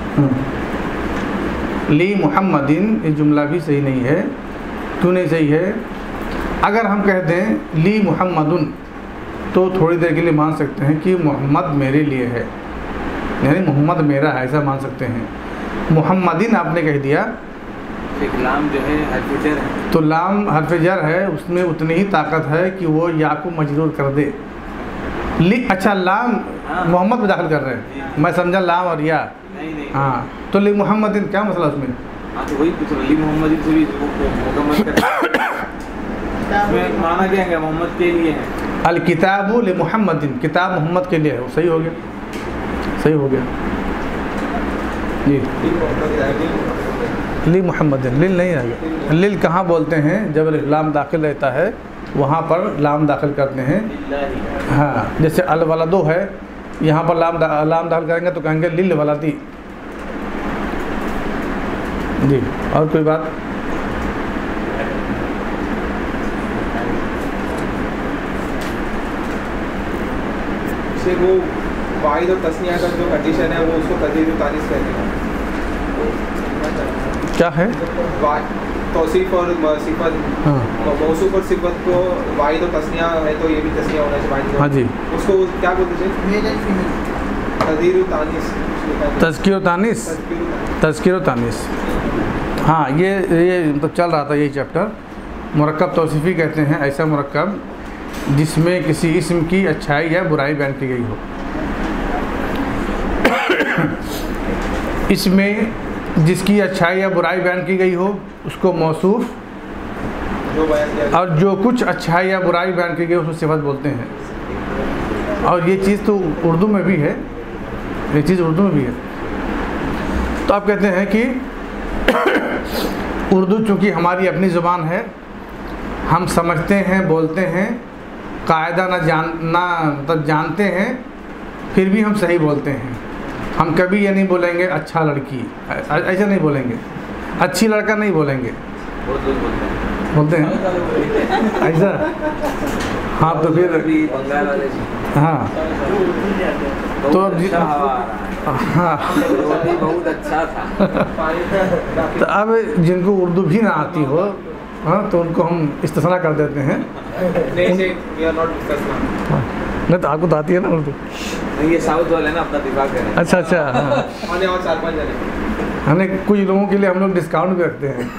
ली मुहम्मदिन ये जुमला भी सही नहीं है। क्यों नहीं सही है? अगर हम कह दें ली मुहम्मदुन तो थोड़ी देर के लिए मान सकते हैं कि मोहम्मद मेरे लिए है, यानी मोहम्मद मेरा है, ऐसा मान सकते हैं। मुहम्मदिन आपने कह दिया, एक लाम जो है हर्फ जर है, तो लाम हर्फ जर है, उसमें उतनी ही ताकत है कि वो या को मजरूर कर दे। ली अच्छा लाम मोहम्मद में दाखिल कर रहे हैं, मैं समझा लाम और या, नहीं नहीं हाँ, तो ली मुहम्मदिन क्या मसला उसमें? हाँ तो वही पूछ रहा, ली मोहम्मद से भी मुकम्मल कर इसमें माना क्या है? मोहम्मद के लिए है। अल किताबु लि मुहम्मदिन, किताब मोहम्मद के लिए है, वो सही हो गया, सही हो गया जी। ली मुहम्मदिन, लिल नहीं आएगा। लिल कहाँ बोलते हैं? जब लाम दाखिल रहता है वहाँ पर लाम दाखिल करते हैं। हाँ, जैसे अल वलदो है, यहाँ पर लाम दा, लाम दाखिल करेंगे तो कहेंगे लिल वलदी जी। और कोई बात? से वो वाहिद और तस्निया का जो कंडीशन है वो उसको तदीर तानीस कहते हैं। क्या है? तौसीफ और सिफत, हाँ मौसूफ और सिफत को वाहिद और तस्निया है तो ये भी तस्निया होना चाहिए। हाँ जी, उसको क्या बोलते हैं? तदीर तानीस। तज़किर व तानीस, तज़किर व तानीस, हाँ ये ये मतलब चल रहा था यही चैप्टर। मुरक्कब तौसीफ़ी कहते हैं ऐसा मुरक्कब जिसमें किसी इस्म की अच्छाई या बुराई बयान की गई हो। इसमें जिसकी अच्छाई या बुराई बयान की गई हो उसको मौसूफ़, और जो कुछ अच्छाई या बुराई बयान की गई उसको सिफत बोलते हैं। और ये चीज़ तो उर्दू में भी है, ये चीज़ उर्दू में भी है। तो आप कहते हैं कि उर्दू चूँकि हमारी अपनी ज़ुबान है, हम समझते हैं, बोलते हैं, कायदा ना जान ना मतलब जानते हैं, फिर भी हम सही बोलते हैं। हम कभी ये नहीं बोलेंगे अच्छा लड़की, ऐसा नहीं बोलेंगे, अच्छी लड़का नहीं बोलेंगे, बोलते हैं ऐसा। हाँ तो फिर हाँ तो हाँ बहुत अच्छा था। तो अब जिनको उर्दू भी ना आती हो, हाँ तो उनको हम इस्तिस्ना कर देते हैं। नहीं तो आपको तो आती है ना उर्दू। ये साउथ वाले ना अपना दिमाग है। अच्छा अच्छा, हाँ हमें कुछ लोगों के लिए हम लोग डिस्काउंट भी रखते हैं।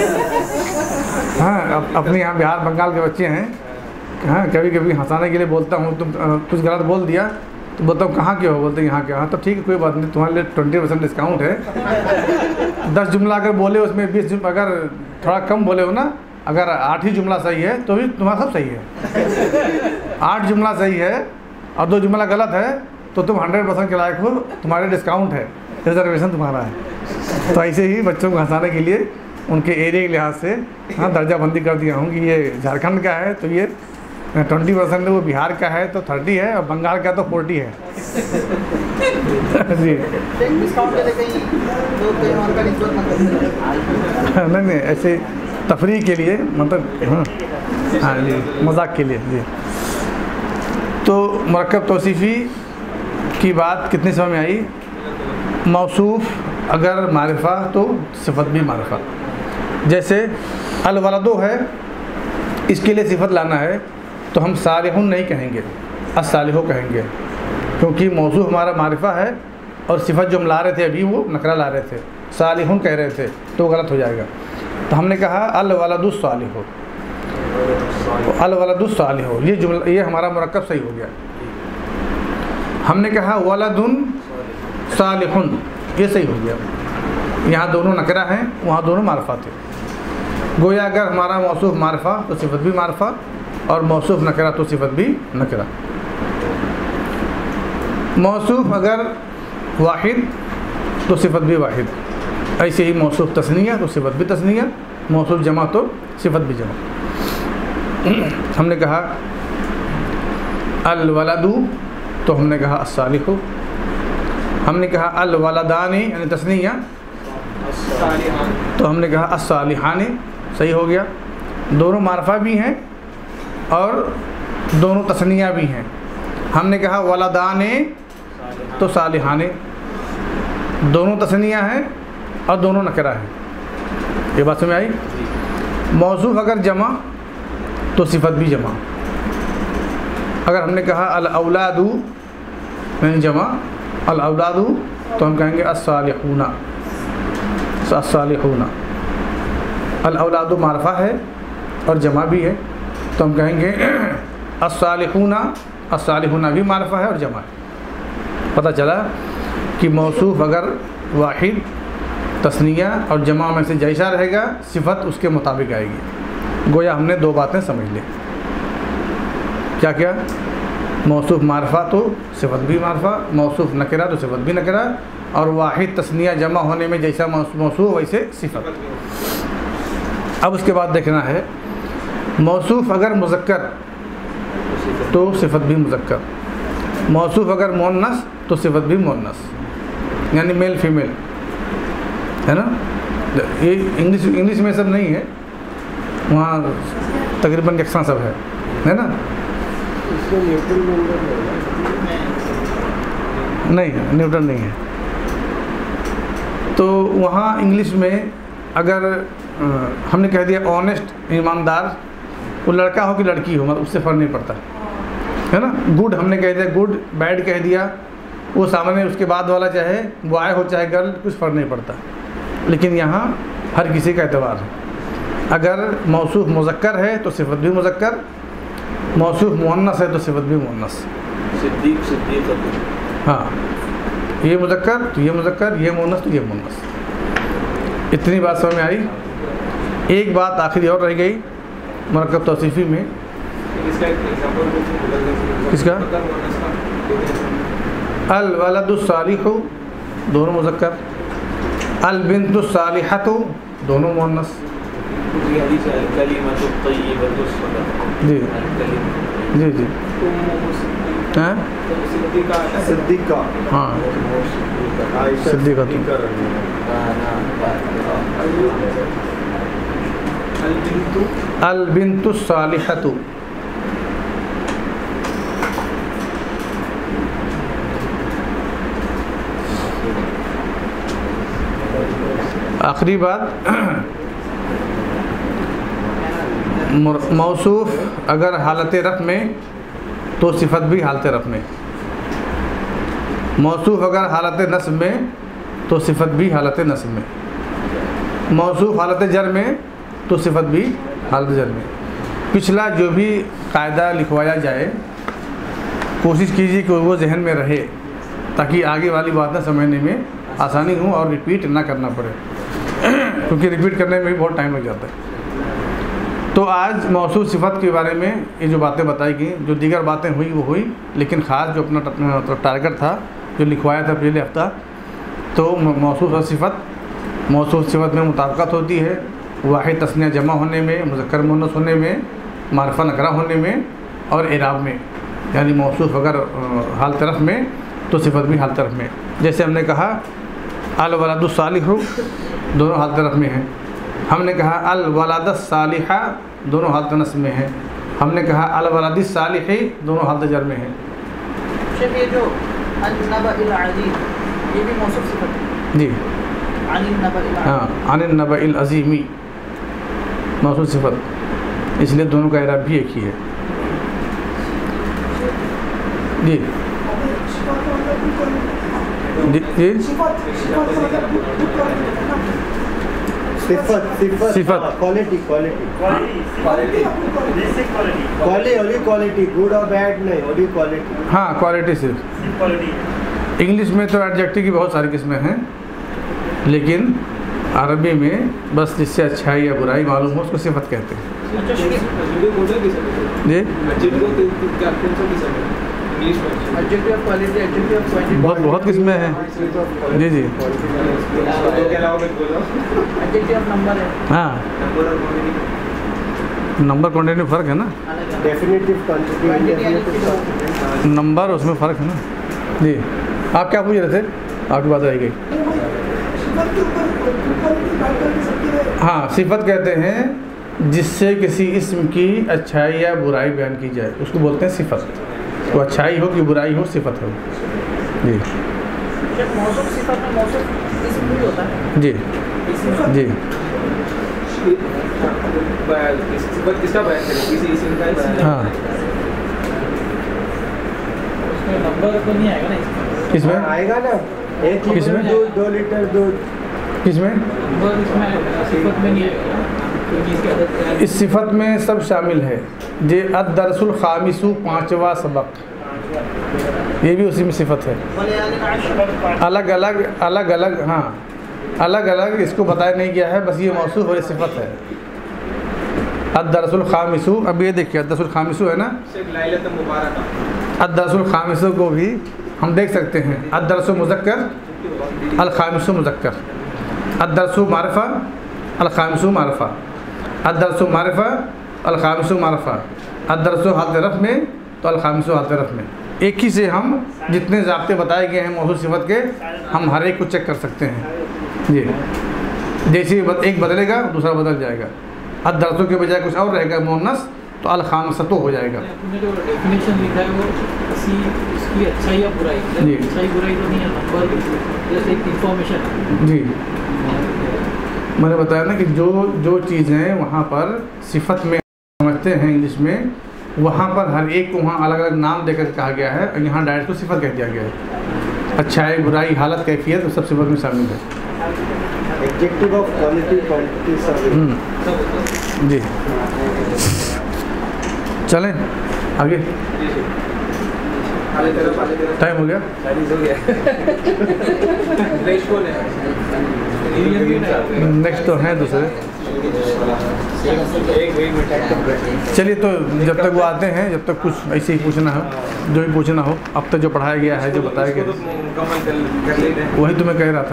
हाँ अप, अपने यहाँ बिहार बंगाल के बच्चे हैं, हाँ कभी कभी हंसाने के लिए बोलता हूँ, तुम कुछ गलत बोल दिया तो बोलता हूँ कहाँ के हो, बोलते हैं यहाँ के। हाँ तो ठीक है कोई बात नहीं, तुम्हारे लिए ट्वेंटी परसेंट डिस्काउंट है। दस जुमला अगर बोले उसमें बीस जुमला अगर थोड़ा कम बोले हो ना, अगर आठ ही जुमला सही है तो भी तुम्हारा सब सही है। आठ जुमला सही है और दो जुमला गलत है तो तुम हंड्रेड परसेंट के लायक हो, तुम्हारे डिस्काउंट है, रिजर्वेशन तुम्हारा है। तो ऐसे ही बच्चों को हंसाने के लिए उनके एरिया के लिहाज से हाँ दर्जा बंदी कर दिया हूँ कि ये झारखंड का है तो ये ट्वेंटी परसेंट, वो बिहार का है तो थर्टी है, और बंगाल का तो फोर्टी है। जी नहीं नहीं ऐसे तफरीह के लिए, मतलब हाँ हाँ जी मजाक के लिए जी। तो मुरक्कब तौसीफ़ी की बात कितनी समझ में आई? मौसूफ़ अगर मारिफा तो सिफत भी मारिफा। जैसे अल वलदो है, इसके लिए सिफत लाना है तो हम सालिहुन नहीं कहेंगे, अस्सालिहो कहेंगे, क्योंकि मौसूफ़ हमारा मारिफा है और सिफत जो हम ला रहे थे अभी वो नकरा ला रहे थे, सालिहुन कह रहे थे तो गलत हो जाएगा। तो हमने कहा अल वलदुस सालिहो, अल वलदुस सालिहो, ये जुमला ये हमारा मुरक्कब सही हो गया। हमने कहा वलदुन सालिहुन, ये सही हो गया। यहाँ दोनों नकरा हैं, वहाँ दोनों मारफा थे। गोया अगर हमारा मौसूफ़ मारफा तो सिफत भी मारफा, और मौसूफ़ नकरा तो सिफत भी नकरा। मौसूफ़ अगर वाहिद तो सिफत भी वाहिद, ऐसे ही मौसूफ़ तस्निया तो सिफत भी तस्निया, मौसूफ़ जमा तो सिफत भी जमा। हमने कहा अल वलदू तो हमने कहा अस्सालिहु, हमने कहा अल वलदानी यानी तस्निया तो हमने कहा अस्सालिहानी, सही हो गया। दोनों मारफा भी हैं और दोनों तस्निया भी हैं। हमने कहा वलदाने तो सालिहाने, दोनों तस्निया हैं और दोनों नकरा हैं। ये बात समझ आई? मौसूफ़ अगर जमा तो सिफत भी जमा। अगर हमने कहा अल औलादू यानी जमा, अल औलादू तो हम कहेंगे अस्सालिहूना, अस्सालिहूना। अल औलादू मारफा है और जमा भी है तो हम कहेंगे अस्सालिहूना, अस्सालिहूना भी मारफा है और जमा है। पता चला कि मौसूफ़ अगर वाहिद, तस्निया और जमा में से जैसा रहेगा सिफत उसके मुताबिक आएगी। गोया हमने दो बातें समझ ली। क्या क्या? मौसूफ़ मारफा तो सिफत भी मारफा, मौसूफ़ नकरा तो सिफत भी नकरा, और वाहिद तस्निया जमा होने में जैसा मौसूफ़ वैसे सिफत। अब उसके बाद देखना है मौसूफ़ अगर मुज़क्कर तो सिफत भी मुज़क्कर, मौसूफ़ अगर मुअन्नस तो सिफत भी मुअन्नस, यानी मेल फीमेल, है ना। ये इंग्लिश इंग्लिश में सब नहीं है, वहाँ तकरीबन यकसां सब है, है ना। नहीं, न्यूटन नहीं है। तो वहाँ इंग्लिश में अगर आ, हमने कह दिया ऑनेस्ट, ईमानदार, वो लड़का हो कि लड़की हो, मतलब उससे फ़र्क नहीं पड़ता, है ना। गुड हमने कह दिया गुड, बैड कह दिया, वो सामने उसके बाद वाला चाहे बॉय हो चाहे गर्ल, कुछ फ़र्क नहीं पड़ता। लेकिन यहाँ हर किसी का एतबार है। अगर मौसूफ मुज़क्कर है तो सिफ़त भी मुज़क्कर, मौसूफ मुअन्नस है तो सिफ़त भी मुअन्नस। सिद्दीक सिद्दीक हाँ, ये मुज़क्कर तो ये मुज़क्कर, ये मुअन्नस तो ये मुअन्नस। इतनी बात समझ में आई। एक बात आखिरी और रह गई मरकब तौसीफ़ी में। किसका? अल वलदुस्सालिहु दोनों मुज़क्कर, अल बिन्तुस्सालिहतु दोनों मुअन्नस। जी जी जी हाँ सिद्दीका हाँ सिद्दीका अल बिन्तुस्सालिहतु। आखिरी बात, मौसूफ अगर हालत रफ़ में तो सिफ़त भी हालत रफ़ में, मौसूफ अगर हालत नस्ब में तो सिफ़त भी हालत नस्ब में, मौसूफ हालत जर में तो सिफ़त भी हालत जर में। पिछला जो भी कायदा लिखवाया जाए कोशिश कीजिए कि वो जहन में रहे ताकि आगे वाली बातें समझने में आसानी हो और रिपीट ना करना पड़े क्योंकि रिपीट करने में भी बहुत टाइम लग जाता है। तो आज मौसूफ सिफ़त के बारे में ये जो बातें बताई गई, जो दीगर बातें हुई वो हुई, लेकिन ख़ास जो अपना टारगेट था जो लिखवाया था पिछले हफ्ता, तो मौसूफ सिफ़त, मौसूफ सिफ़त में मुताबिकत होती है वाहिद तस्निया जमा होने में, मुज़क्कर मुअन्नस होने में, मारिफा नकरा होने में और इराब में। यानी मौसूफ अगर हाल तरफ में तो सिफ़त भी हाल तरफ में। जैसे हमने कहा अल वलदुस्सालिहु दोनों हाल तरफ में हैं, हमने कहा अल वलदस्सालिहा दोनों हालत नस्ब में हैं, हमने कहा अल वलदिस्सालिही दोनों हालत जर में हैं। शेख ये जो अन-नबइल अज़ीम ये भी मौसूफ सिफ़त है? जी अन-नबइल हाँ, अन-नबइल अज़ीमी मौसूफ सिफ़त, इसलिए दोनों का इराब भी एक ही है। जी जी जी सिफत सिफत सिफत। Quality quality quality basic quality quality only quality good और बैड नहीं, ओनली क्वालिटी। हाँ, क्वालिटी सिर्फ। सिर्फ क्वालिटी। इंग्लिश में तो एडजेक्टिव की बहुत सारी किस्में हैं, लेकिन अरबी में बस जिससे अच्छाई या बुराई मालूम हो उसको सिफत कहते हैं। जी adjective of quality, adjective of quantity, बहुत बहुत किस्में हैं। जी जी एडजेक्टिव ऑफ नंबर है। हाँ, नंबर क्वांटिटी में फ़र्क है ना, डेफिनेटिव क्वांटिटी इंडेफिनेटिव नंबर उसमें फ़र्क है ना। जी आप क्या पूछ रहे थे, आपकी बात रह गई। हाँ, सिफत कहते हैं जिससे किसी इस्म की अच्छाई या बुराई बयान की जाए उसको बोलते हैं सिफत। तो अच्छाई हो कि बुराई हो सिफत हो। जी जब मौसूफ सिफत में मौसूफ इस्म भी होता है। जी जी सिफत किसका बयान करें, किसी इस्म का बयान। हाँ, उसमें नंबर तो नहीं आएगा ना इसमें? किसमें आएगा ना, एक किसमें? लीटर दूध दो लीटर दूध किसमें? नंबर इसमें आएगा, सिफत में नहीं आएगा ना, क्योंकि इसकी आदत क्या है? इस सिफत में सब शामिल है। जे अद-दरसुल खामिसु पाँचवा सबक, ये भी उसी में सिफत है। अलग अलग अलग अलग हाँ अलग अलग इसको बताया नहीं गया है, बस ये मौसूफ और ये सिफत है। अद-दरसुल खामिसु, अब ये देखिए अद-दरसुल खामिसु है ना, अद-दरसुल खामिसु को भी हम देख सकते हैं। अद-दरसु मुज़क्कर, अल-खामिसु मुज़क्कर, अद-दरसु मारिफा, अल-खामिसु मारिफा, अद-दरसु मारिफा, अल-खामिसु मारिफा, अद-दरसु हालत रफ़ में तो अल-खामिसु हालत रफ़ में। एक ही से हम जितने ज़ाब्ते बताए गए हैं मौसूफ सिफत के, हम हर एक को चेक कर सकते हैं। जी जैसे एक बदलेगा दूसरा बदल जाएगा। अद-दरसु के बजाय कुछ और रहेगा मुअन्नस तो अल-खामिसतु हो जाएगा। आपने जो डेफिनेशन लिखा है वो किसी उसकी अच्छाई या बुराई, जी। अच्छाई बुराई तो नहीं है, नंबर जैसे एक इंफॉर्मेशन है। जी मैंने बताया ना कि जो जो चीज़ें वहाँ पर सिफत में समझते हैं इंग्लिश में, वहाँ पर हर एक को वहाँ अलग अलग नाम देकर कहा गया है और यहाँ डायरेक्ट को सिफत कह दिया गया है। अच्छाई, बुराई, हालत, कैफियत सब सिफत में शामिल है। एडजेक्टिव ऑफ क्वालिटी, क्वांटिटी सब। जी चलें आगे, टाइम हो गया। नेक्स्ट तो हैं दूसरे। चलिए तो जब तक वो आते हैं, जब तक कुछ ऐसे ही पूछना हो, जो भी पूछना हो, अब तक जो पढ़ाया गया है, जो बताया गया वही तो मैं कह रहा था।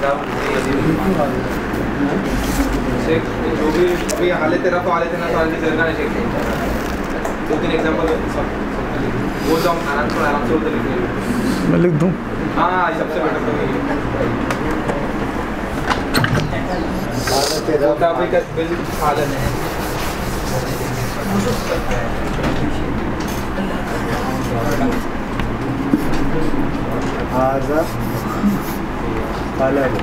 जो भी अभी हालत रफ़ हालत नस्ब की जगह है, दो तीन एग्जांपल वो जो हम आराम से आराम से उधर लिखेंगे। मैं लिख दूँ? हाँ सबसे बेटर तो मुताबिक बिल हालत है। हाज़ा कलम,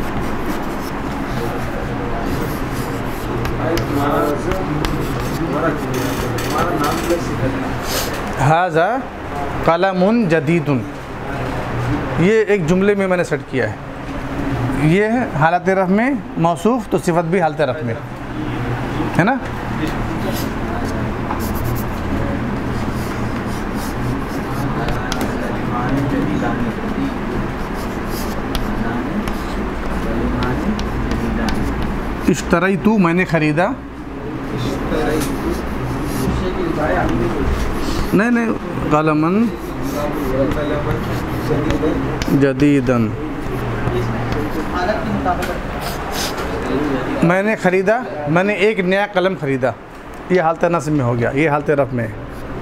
हाज़ा कलमुन जदीदुन, ये एक जुमले में मैंने सेट किया है। ये है हालत रफ़ में मौसूफ़, तो सिफत भी हालत रफ़ में है ना। इश्तरई तू, मैंने ख़रीदा। नहीं नहीं कलमन जदीदन, मैंने ख़रीदा, मैंने एक नया कलम ख़रीदा। ये हालत नस्ब में हो गया, ये हालत रफ़ में।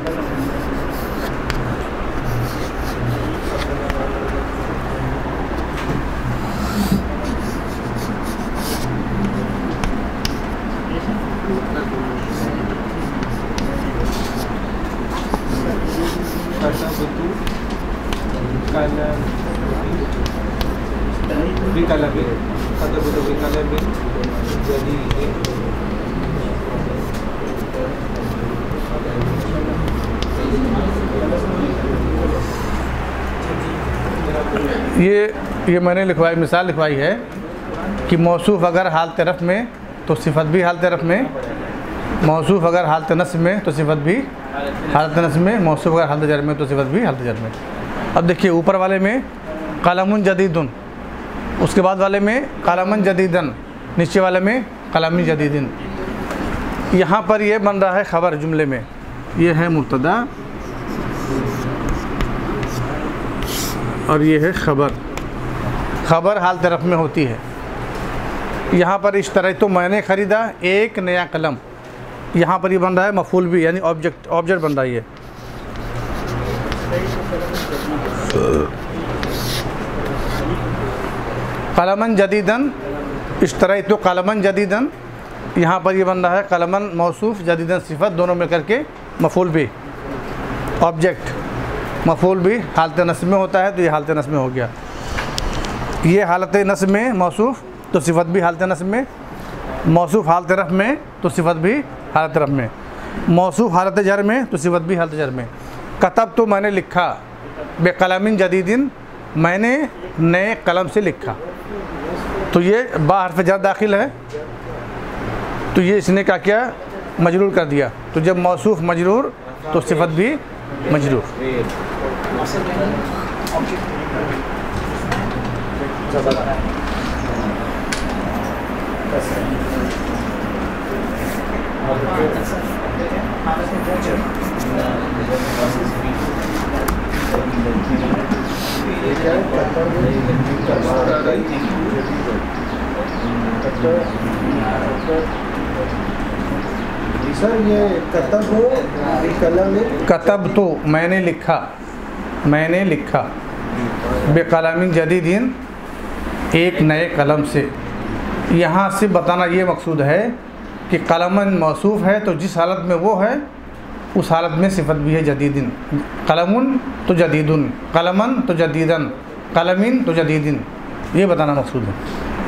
ये ये मैंने लिखवाई, मिसाल लिखवाई है कि मौसूफ़ अगर हालत रफ़ में तो सिफत भी हालत रफ़ में, मौसूफ़ अगर हालत नस्ब में तो सिफत भी हालत नस्ब में, मौसूफ़ अगर हालत जर में तो सिफत भी हालत जर में। अब देखिए ऊपर वाले में कलमुन जदीदुन, उसके बाद वाले में कलमन जदीदन, नीचे वाले में कलमी जदीदिन। यहाँ पर ये बन रहा है ख़बर जुमले में, ये है मुब्तदा और ये है ख़बर। ख़बर हालत रफ़ में होती है। यहाँ पर इस तरह तो मैंने ख़रीदा एक नया कलम, यहाँ पर ये बन रहा है मफ़ूल भी, यानी ऑब्जेक्ट ऑब्जेक्ट बन रहा है। ये कलमन जदीदन, इस तरह तो कलमन जदीदन, यहाँ पर ये बन रहा है कलमन मौसूफ़, जदीदन सिफत, दोनों मिलकर के मफ़ूल भी, ऑब्जेक्ट मफ़ूल भी हालत नस्ब में होता है, तो ये हालत नस्ब में हो गया। ये हालत नस्ब में मौसूफ़ तो सिफत भी हालत नस्ब में, मौसूफ़ हालत रफ़ में तो सिफत भी हालत रफ़ में, मौसूफ़ हालत जर में तो सिफत भी हालत जर में। कतब तो मैंने लिखा, बेकलमिन जदीदिन, मैंने नए कलम से लिखा, तो ये बा हर्फ जर दाखिल है, तो ये इसने क्या किया, मजरूर कर दिया। तो जब मौसूफ़ मजरूर तो सिफत भी मजरूर। सर ये कतब हो कलम, कतब तो मैंने लिखा, मैंने लिखा, बेकलमिन जदीदिन, एक नए कलम से। यहाँ से बताना ये मकसूद है कि कलमन मौसूफ़ है तो जिस हालत में वो है उस हालत में सिफत भी है जदीदिन। कलमुन तो जदीदुन, कलमन तो जदीदन, कलमिन तो जदीदिन, ये बताना मकसूद है।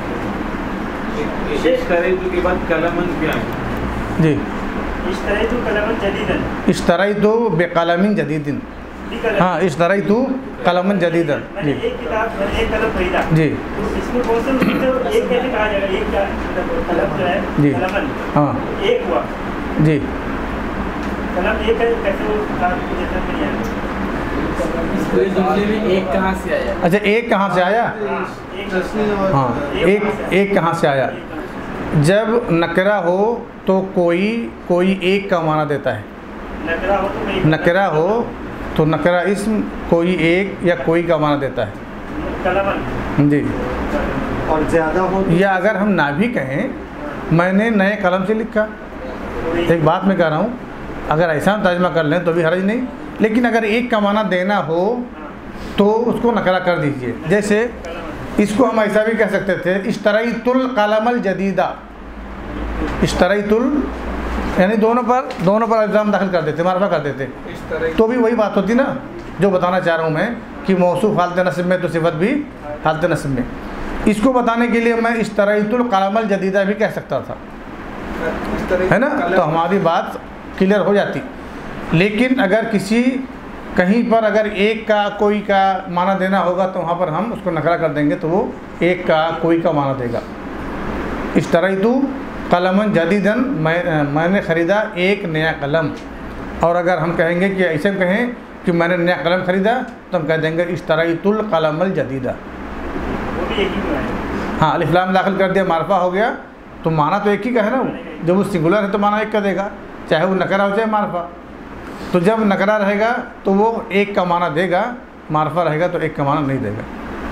के बाद कलमन क्या है? जी इश्तरैतु कलमन जदीदन, इश्तरैतु बेकलमिन जदीदिन, हाँ इश्तरैतु कलमन जदीदन। जी एक किताब एक कलम खरीदा जी तो इसमें कौन सा एक कैसे कहा जाएगा? एक का मतलब कलम जो है जी कलमन हाँ एक हुआ जी कलम एक है, कैसे वो जैसा नहीं आया? जुमले में एक कहाँ से आया? अच्छा एक कहाँ से आया? हाँ एक एक कहाँ से आया? जब नकरा हो तो कोई कोई एक का माना देता है। नकरा हो तो नहीं, नकरा हो तो नकरा इस्म कोई एक या कोई का माना देता है। कलमन जी और ज़्यादा हो तो या अगर हम ना भी कहें मैंने नए कलम से लिखा, एक बात मैं कह रहा हूँ, अगर ऐसा हम तर्जमा कर लें तो भी हर्ज नहीं, लेकिन अगर एक का माना देना हो तो उसको नकरा कर दीजिए। जैसे इसको हम ऐसा भी कह सकते थे इश्तरैतुल कलमल जदीदा, इश्तरैतुल यानी दोनों पर दोनों पर इल्ज़ाम दाखिल कर देते, मारफा कर देते, तो भी वही बात होती ना जो बताना चाह रहा हूँ मैं कि मौसूफ हालत नस्ब में तो सिफत भी हालत नस्ब में। इसको बताने के लिए मैं इश्तरैतुल कलमल जदीदा भी कह सकता था, है ना, तो हमारी बात क्लियर हो जाती। लेकिन अगर किसी कहीं पर अगर एक का कोई का माना देना होगा तो वहाँ पर हम उसको नकरा कर देंगे तो वो एक का कोई का माना देगा। इश्तरैतु कलमन जदीदन, मैं मैंने ख़रीदा एक नया कलम। और अगर हम कहेंगे कि ऐसे कहें कि मैंने नया कलम ख़रीदा तो हम कह देंगे इश्तरैतुल कलमल जदीदा। वो भी एक ही हुआ है। हाँ अलिफ लाम दाखिल कर दिया, मारफा हो गया तो माना तो एक ही का है ना, जब वो सिंगुलर है तो माना एक का देगा, चाहे वो नकरा हो चाहे मारफा। तो जब नकरा रहेगा तो वो एक का माना देगा, मारफा रहेगा तो एक का माना नहीं देगा।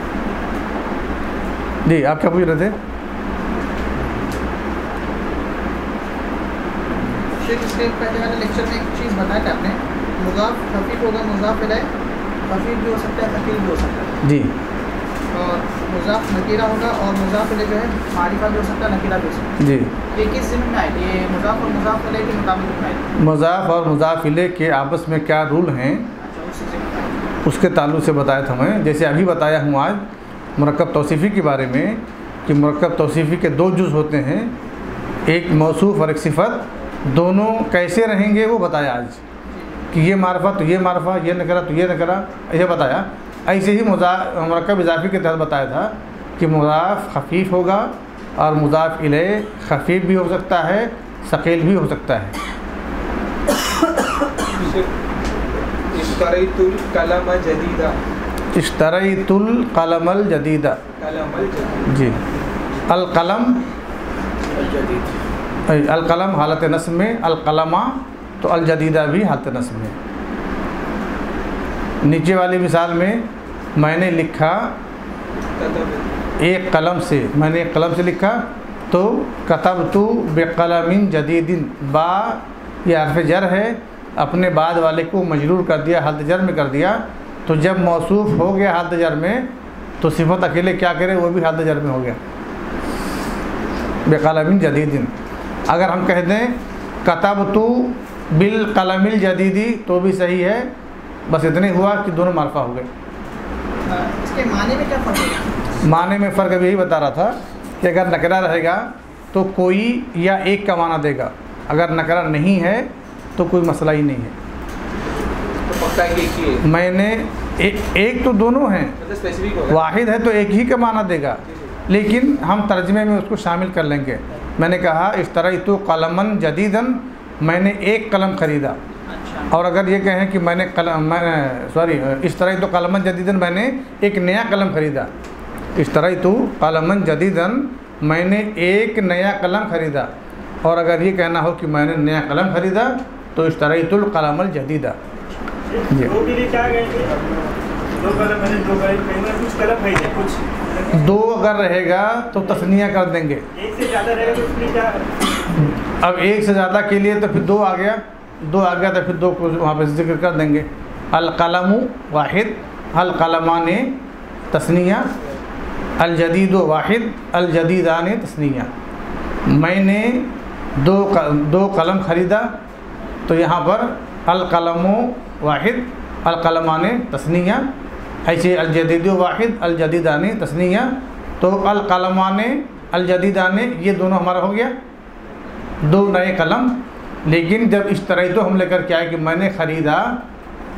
जी आप क्या पूछ रहे थे? शेख इसके पहले वाले लेक्चर में एक चीज़ बताया था आपने, मुज़ाफ खफीफ होगा, मुज़ाफ इलैह खफीफ भी हो सकता है, थकील भी हो सकता है। जी और मुज़ाफ नकीरा होगा और मुज़ाफ इलैह जो है मारिफा भी हो सकता है, नकीरा भी हो सकता है। जी ये किस ज़िम्मे में आएगी? ये मुज़ाफ और मुज़ाफ इलैह के मुताबिक आएगी? मुज़ाफ और मुज़ाफ इलैह के आपस में क्या रूल हैं अच्छा उसी ज़िम्मे में आएगी। उसके ताल्लुक़ से बताया था मैं। जैसे अभी बताया हूँ आज मुरक्कब तौसीफ़ी के बारे में कि मुरक्कब तौसीफ़ी के दो जुज़ होते हैं, एक मौसूफ़ और एक सिफ़त, दोनों कैसे रहेंगे वो बताया आज कि ये मारफा तो ये मारफा, ये नकरा तो ये नकरा, ऐसे बताया। ऐसे ही मुज़ा मुरक्कब इज़ाफ़ी के तहत बताया था कि मुज़ाफ़ खफ़ीफ़ होगा और मुज़ाफ़ इलैह खफ़ीफ़ भी हो सकता है, सक़ील भी हो सकता है। इश्तरैतुल कलम जदीदा, इश्तरैतुल कलमल जदीदा, कलमल जदीदा। जी अल कलम अल कलम हालत नस्ब में, अल कलमा तो अल जदीदा भी हालत नस्ब में। नीचे वाली मिसाल में मैंने लिखा एक कलम से, मैंने एक कलम से लिखा तो कतबतु बेकलमिन जदीदिन, बा ये हर्फ जर है, अपने बाद वाले को मजरूर कर दिया, हालत जर में कर दिया। तो जब मौसूफ हो गया हालत जर में तो सिफत अकेले क्या करे, वो भी हालत जर में हो गया बेकलमिन जदीदिन। अगर हम कह दें कतबतु बिल कलमिल जदीदी तो भी सही है, बस इतने हुआ कि दोनों मारफा हो गए। इसके माने में क्या फ़र्क है? माने में फ़र्क अभी यही बता रहा था कि अगर नकरा रहेगा तो कोई या एक का माना देगा, अगर नकरा नहीं है तो कोई मसला ही नहीं है। तो पक्का है कि एक ही है, मैंने ए, एक तो दोनों हैं, मतलब स्पेसिफिक होगा। वाहिद है तो एक ही का माना देगा, लेकिन हम तर्जमे में उसको शामिल कर लेंगे। मैंने कहा इश्तरैतु कलमन जदीदन, मैंने एक कलम ख़रीदा। और अगर ये कहें कि मैंने कलम मैं सॉरी इश्तरैतु कलमन जदीदन, मैंने एक नया कलम ख़रीदा। इश्तरैतु कलमन जदीदन, मैंने एक नया कलम ख़रीदा। और अगर ये कहना हो कि मैंने नया कलम ख़रीदा तो इश्तरैतुल कलमल जदीदा। जी दो के लिए क्या कहेंगे? दो कलम मैंने दो कलम खरीदा, कुछ कलम खरीदे, कुछ दो अगर रहेगा तो तस्निया कर देंगे। एक से ज़्यादा रहेगा तो उसमें क्या? अब एक से ज़्यादा के लिए तो फिर दो आ गया, दो आ गया तो फिर दो को वहाँ पे जिक्र कर देंगे। अल कलमु वाहिद, अल कलमाने तस्निया, अल जदीद वाहिद, अल जदीदाने तस्निया। मैंने दो दो कलम ख़रीदा तो यहाँ पर अल कलमु वाहिद, अल कलमाने तस्निया। ऐसे अल जदीद वाहिद, अल जदीदाने तस्निया। तो अल कलमाने अल जदीदाने ये दोनों हमारा हो गया, दो नए कलम। लेकिन जब इश्तरैतु हम लेकर के आए कि मैंने ख़रीदा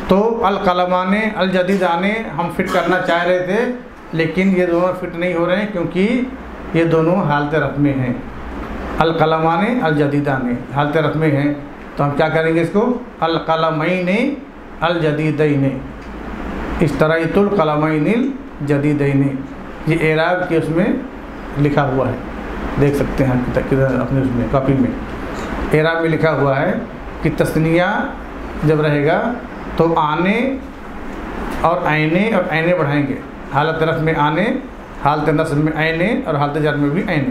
तो अल कलमाने अल जदीदाने हम फिट करना चाह रहे थे, लेकिन ये दोनों फिट नहीं हो रहे हैं क्योंकि ये दोनों हालत रफ़ में हैं। अल कलमाने अल जदीदाने हालत रफ़ में हैं, तो हम क्या करेंगे इसको अल कलमैने अल जदीदैने, इस तरह इतुल कलमैनिल जदीदैने, ये एराब के उसमें लिखा हुआ है, देख सकते हैं किधर अपने उसमें कॉपी में एराब में लिखा हुआ है कि तस्निया जब रहेगा तो आने और आईने और आईने बढ़ाएंगे, हालत रफ़ में आने, हालत नस्ब में आईने और हालत जर में भी आईने।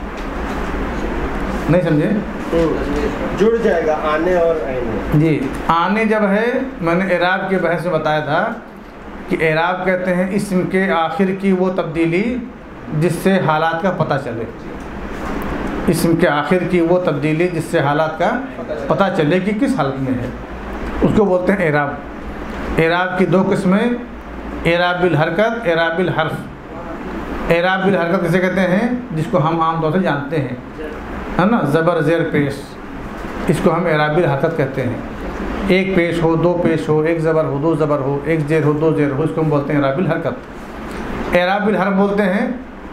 नहीं समझे? जुड़ जाएगा आने और आईने। जी, आने जब है, मैंने एराब के बहस में बताया था कि एराब कहते हैं इस्म के आखिर की वो तब्दीली जिससे हालात का पता चले, इस्म के आखिर की वो तब्दीली जिससे हालात का पता चले कि किस हालत में है, उसको बोलते हैं एराब। एराब की दो किस्में, एराब बिल हरकत, एराब बिल हर्फ। एराब बिल हरकत किसे कहते हैं? जिसको हम आम तौर से जानते हैं, है ना, ज़बर ज़ेर पेश, इसको हम एराब बिल हरकत कहते हैं। एक पेश हो, दो पेश हो, एक ज़बर हो, दो ज़बर हो, एक ज़ेर हो, दो ज़ेर हो, इसको हम बोलते हैं एराब बिल हरकत। एराब बिल हर्फ बोलते हैं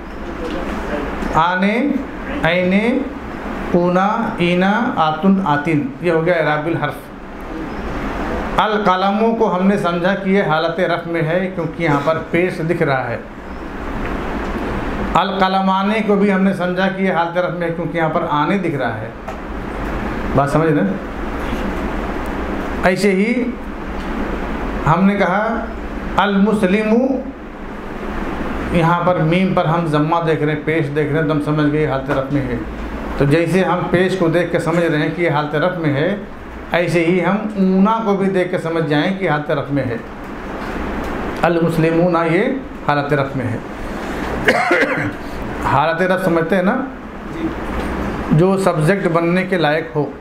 आने, आईने, ऊना, ईना, आतुन, आतिन, ये हो गया एराब बिल हर्फ। अल कलमों को हमने समझा कि ये हालत रफ़ में है क्योंकि यहाँ पर पेश दिख रहा है। अल कलमाने को भी हमने समझा कि ये हालत रफ़ में है क्योंकि यहाँ पर आने दिख रहा है। बात समझ ना? ऐसे ही हमने कहा अल मुस्लिमु, यहाँ पर मीम पर हम ज़म्मा देख रहे हैं, पेश देख रहे हैं, तो हम समझ गए हालत रफ़ में है। तो जैसे हम पेश को देख के समझ रहे हैं कि ये हालत रफ़ में है, ऐसे ही हम ऊना को भी देख के समझ जाएं कि हालत रफ़ में है। अल मुस्लिमूना ये हालत रफ़ में है। हालत रफ़ समझते हैं ना? जो सब्जेक्ट बनने के लायक हो,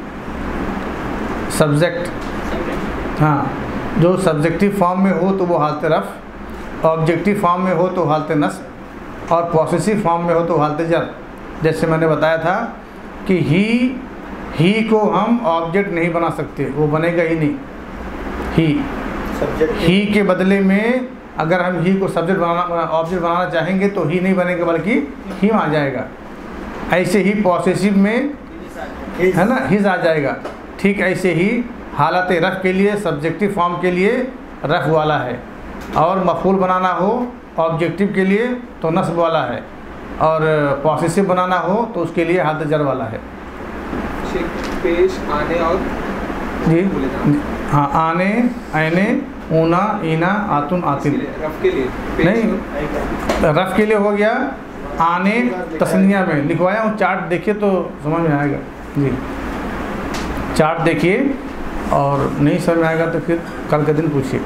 सब्जेक्ट, हाँ, जो सब्जेक्टिव फॉर्म में हो तो वो हालत रफ़, ऑब्जेक्टिव फॉर्म में हो तो हालत नस्ब, और पॉसेसिव फॉर्म में हो तो हालत जर। जैसे मैंने बताया था कि ही ही को हम ऑब्जेक्ट नहीं बना सकते, वो बनेगा ही नहीं। ही ही के बदले में अगर हम ही को सब्जेक्ट बनाना, ऑब्जेक्ट बनाना चाहेंगे तो ही नहीं बनेगा बल्कि हिम आ जाएगा। ऐसे ही पॉसेसिव में है ना हिज आ जाएगा। ठीक ऐसे ही हालत रफ़ के लिए, सब्जेक्टिव फॉर्म के लिए रफ़ वाला है, और मफ़ूल बनाना हो ऑब्जेक्टिव के लिए तो नस्ब वाला है, और पॉसेसिव बनाना हो तो उसके लिए हालत जर वाला है। पेश, आने और जी, हाँ, आने, आने, ऊना, ईना, आतुन, आतिन। रफ़ के लिए नहीं, रफ़ के लिए हो गया आने तस्निया में लिखवाया हूँ, चार्ट देखिए तो समझ में आएगा। जी, चार्ट देखिए, और नहीं समझ में आएगा तो फिर कल के दिन पूछिए।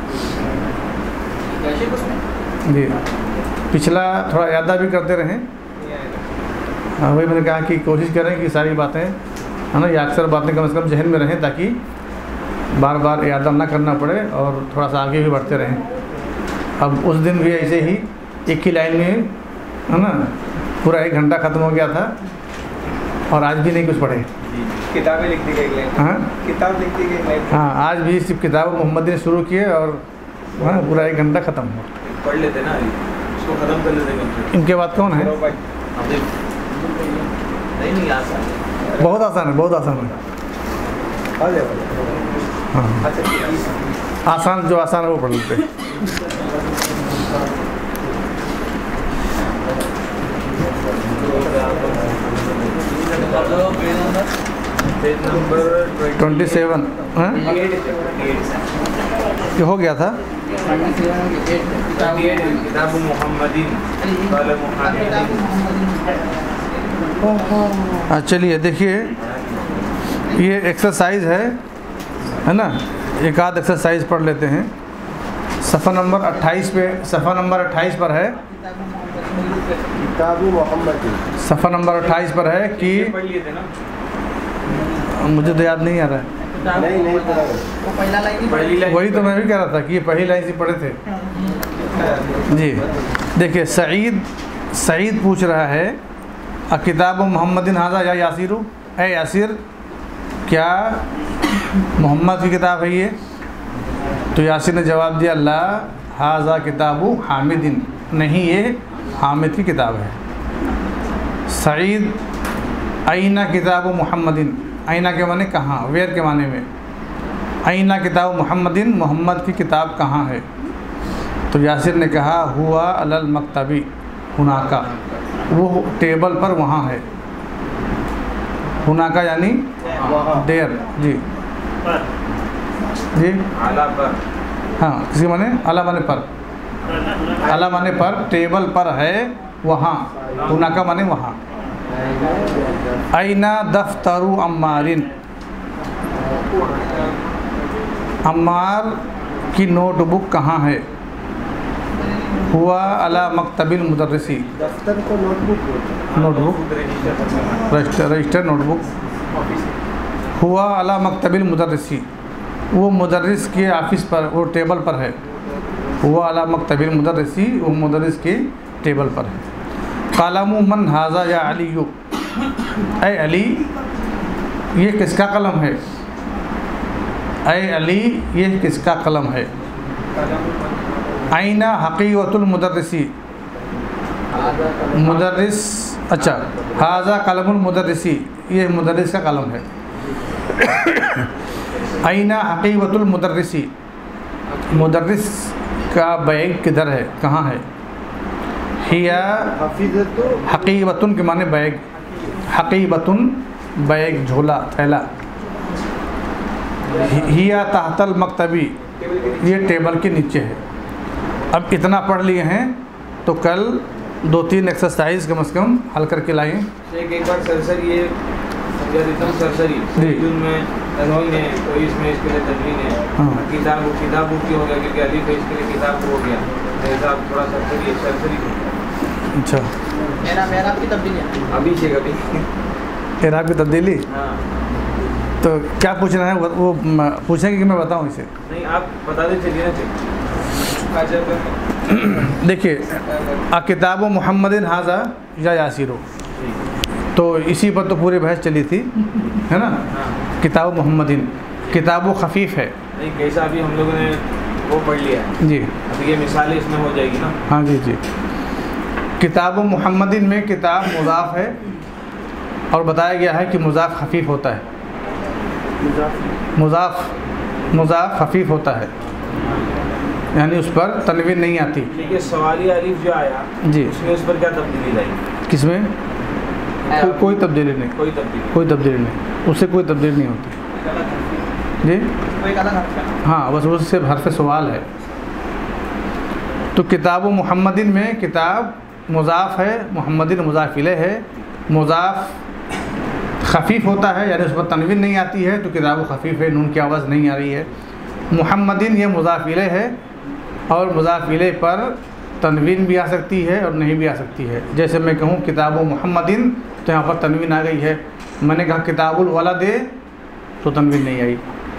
जी, पिछला थोड़ा यादा भी करते रहें। हाँ, वही मैंने कहा कि कोशिश करें कि सारी बातें, है ना, या अक्सर बातें कम से कम जहन में रहें ताकि बार बार यादा ना करना पड़े और थोड़ा सा आगे भी बढ़ते रहें। अब उस दिन भी ऐसे ही एक ही लाइन में, है ना, पूरा एक घंटा ख़त्म हो गया था, और आज भी नहीं कुछ पढ़े। किताबें लिख दी गई, हाँ, किताब लिख दी गई। हाँ, आज भी सिर्फ किताब मोहम्मद ने शुरू किए और हाँ पूरा एक घंटा ख़त्म हुआ। पढ़ लेते ना, इसको ख़त्म कर लेते। इनके बाद कौन है? नहीं नहीं आसान, बहुत आसान है, बहुत आसान है। हाँ, आसान, जो आसान है वो पढ़ लेते। पेज नंबर ट्वेंटी सेवन ये हो गया था। किताब मुहम्मदीन। हाँ, चलिए देखिए, ये एक्सरसाइज है है ना, एक आध एक्सरसाइज पढ़ लेते हैं। सफ़ा नंबर अट्ठाईस पे, सफ़ा नंबर अट्ठाईस पर है, किताब मुहम्मदी, सफ़ा नंबर अट्ठाईस पर है कि, मुझे तो याद नहीं आ रहा है। नहीं नहीं पढ़ा। वो पहला लाइन, वही तो मैं भी कह रहा था कि ये पहली लाइन से पढ़े थे। जी, देखिए, सईद सईद पूछ रहा है, अ किताब मोहम्मदिन हाजा या यासिरू, ए यासिर, क्या मोहम्मद की किताब है ये? तो यासिर ने जवाब दिया ला हाजा किताबु हामिदिन, नहीं ये हामिद की किताब है। सईद आईना किताबु मुहम्मदिन, आईना के माने कहाँ, वेयर के माने में, आईना किताब मुहम्मदिन, मोहम्मद की किताब कहाँ है। तो यासिर ने कहा हुआ अलल मकतबी हुनाका, वो टेबल पर वहाँ है। हुनाका यानी देर, जी जी आला पर, हाँ किसी माने अला माने पर, अला माने पर, टेबल पर है वहाँ, हुनाका माने वहाँ। आईना दफ्तरु अम्मारिन, अम्मार की नोटबुक कहाँ है। हुआ अला मकतबिल मुदर्रिसी, दफ्तर को notebook, notebook register, register notebook. हुआ अला मकतबिल मुदर्रिसी, वो मुदर्रिस के ऑफिस पर, वो टेबल पर है। हुआ अला मकतबिल मुदर्रिसी, वो मुदर्रिस के टेबल पर है। कलमु मन हाजा या अलीयु, ऐ अली ये किसका कलम है। ऐ अली ये किसका कलम है। आईना हकीकतुल मुदर्रिसी, मुदर्रिस, अच्छा हाजा कलमुल मुदर्रिसी, ये मुदर्रिस का कलम है। आईना हकीकतुल मुदर्रिसी, मुदर्रिस का बैग किधर है, कहाँ है। हिया हकीकतुन के माने बैग, हकीकतुन बैग, झोला, थैला। हिया तहतल मकतबी, ये टेबल के नीचे है। अब इतना पढ़ लिए हैं तो कल दो तीन एक्सरसाइज कम से कम हल करके लाएँ। एक एक बार सरसरी ये समझा सरसरी में तनवीन है, तो इसमें इसके लिए तनवीन है। हाँ। किताब किताब की हो गया क्योंकि अलीफ है, इसके लिए किताब हो गया। जैसा आप थोड़ा सरसरी है, सरसरी। अच्छा मेरा मेरा आपकी तब्दीली है अभी से कभी एराब की तब्दीली। हाँ तो क्या पूछना है वो, वो पूछेंगे कि मैं बताऊँ इसे। नहीं, आप बता दें, चलिए ना। देखिए आ किताब मुहम्मदिन हाजा या यासिरो, तो इसी पर तो पूरी बहस चली थी, है ना। किताब मुहम्मदिन, किताब खफीफ है। नहीं, कैसा अभी हम लोगों ने वो पढ़ लिया है जी, अभी ये मिसालें इसमें हो जाएगी ना। हाँ जी जी। किताब मुहम्मदिन में किताब मुज़ाफ़ है और बताया गया है कि मुज़ाफ़ खफीफ होता है। मुज़ाफ़ मुज़ाफ़ खफीफ होता है, यानी उस पर तनवीन नहीं आती। ठीक है, सवाली अलीफ जो आया जी, उसमें उस पर क्या तब्दीली लाई। किसमें को, कोई तब्दीली नहीं, कोई तब्दीली कोई तब्दीली नहीं, उससे कोई तब्दीली नहीं होती जी। कोई अलग हर्फ का। हाँ, बस उससे हर्फ सवाल है। तो किताब मुहम्मदिन में किताब मुज़ाफ़ है, मुहम्मदिन मुज़ाफ़ इलैह है। मुज़ाफ़ खफीफ होता है, यानी उस पर तनवीन नहीं आती है, तो किताब खफीफ है, नून की आवाज़ नहीं आ रही है। मुहम्मदिन ये मुज़ाफ़ इलैह है और मुज़ाफ़ इलैह पर तनवीन भी आ सकती है और नहीं भी आ सकती है। जैसे मैं कहूँ किताब मुहम्मदिन, तो यहाँ पर तनवीन आ गई है। मैंने कहा किताबुल वलद, तो तनवीन नहीं आई।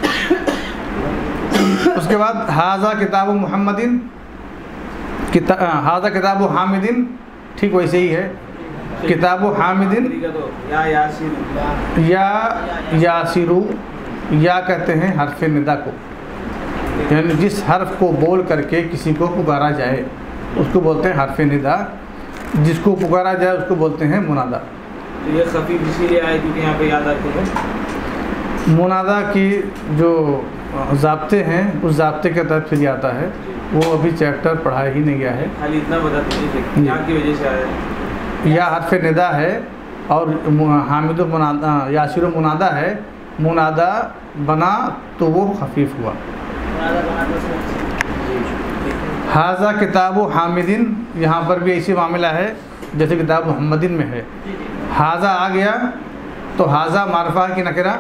उसके बाद हाजा किताब मुहम्मदिन, किता हाजा किताब हामिदिन, ठीक वैसे ही है। किताब हामिदिन या यासिर, या यासिरू, या कहते हैं हर्फ निदा को, यानी जिस हर्फ को बोल करके किसी को पुकारा जाए उसको बोलते हैं हर्फ निदा, जिसको पुकारा जाए उसको बोलते हैं मुनादा। तो ये खफीफ इसीलिए आए क्योंकि यहाँ पे याद आते हैं मुनादा की जो ज़ाब्ते हैं उस ज़ाब्ते के तहत फिर आता है, वो अभी चैप्टर पढ़ाया ही नहीं गया है। खाली इतना बता दीजिए क्या की वजह से आया है। या हर्फ निदा है और हामिद मुनादा, यासिर मुनादा है। मुनादा बना तो वो खफीफ हुआ। हाजा किताब हामिदिन, यहाँ पर भी ऐसी मामला है जैसे किताब मुहम्मदिन में है। हाजा आ गया तो हाजा मारफा की नकरा,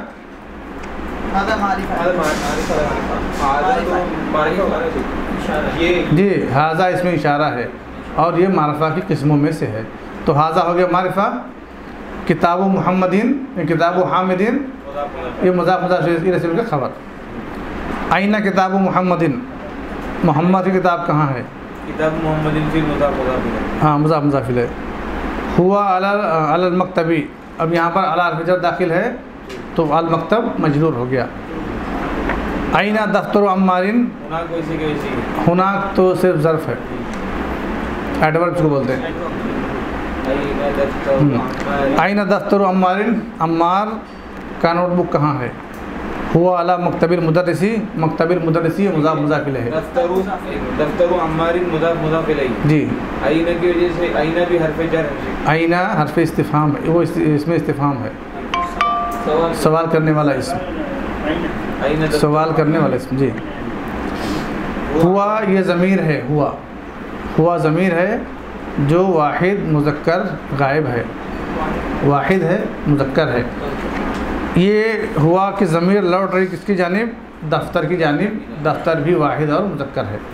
जी हाजा इसमें इशारा है और ये मारफा की किस्मों में से है। तो हाजा हो गया मारफा। किताब मुहम्मदिन, किताब हामिदिन, ये मुज़ाफ़ मुज़ाफ़ इलैह का खबर। आईना किताब मुहम्मदिन, मोहम्मद की किताब कहाँ है। किताब मुहम्मदिन फिर मुज़ाफ़ मुज़ाफ़ इलैह, हाँ मुज़ाफ़ मुज़ाफ़ इलैह। हुआ अलल अलल मकतबी, अब यहाँ पर अला हर्फ जर दाखिल है तो अल मकतब मजरूर हो गया। आइना दफ्तर अम्मारिन, हुनाक वैसे के वैसे ही। हुनाक तो सिर्फ ज़र्फ है, एडवर्ब को बोलते हैं। आइना दफ्तर अम्मारिन, आइना दफ्तर अम्मारिन, अम्मार का नोटबुक कहाँ है? हुआ अला मकतबिल मुदर्रिसी, मकतबिल मुदर्रिसी मुज़ाफ मुज़ाफ इलैह है। दफ्तरु दफ्तरु अम्मारिन मुज़ाफ मुज़ाफ इलैह। जी, आइना की वजह से आइना भी हरफ जर है। आइना हरफ इस्तिफ़ाम है, वो इस, इसमें इस्तिफ़ाम है, सवाल सवाल करने वाला इसम, आइना दफ्तर सवाल करने वाला इसम। जी, हुआ ये ज़मीर है, हुआ हुआ ज़मीर है जो वाहिद मुज़क्कर गायब है, वाहिद है मुज़क्कर है। ये हुआ कि ज़मीर लौट रही किसकी जानिब? दफ्तर की जानिब, दफ्तर भी वाहिद और मुज़क्कर है।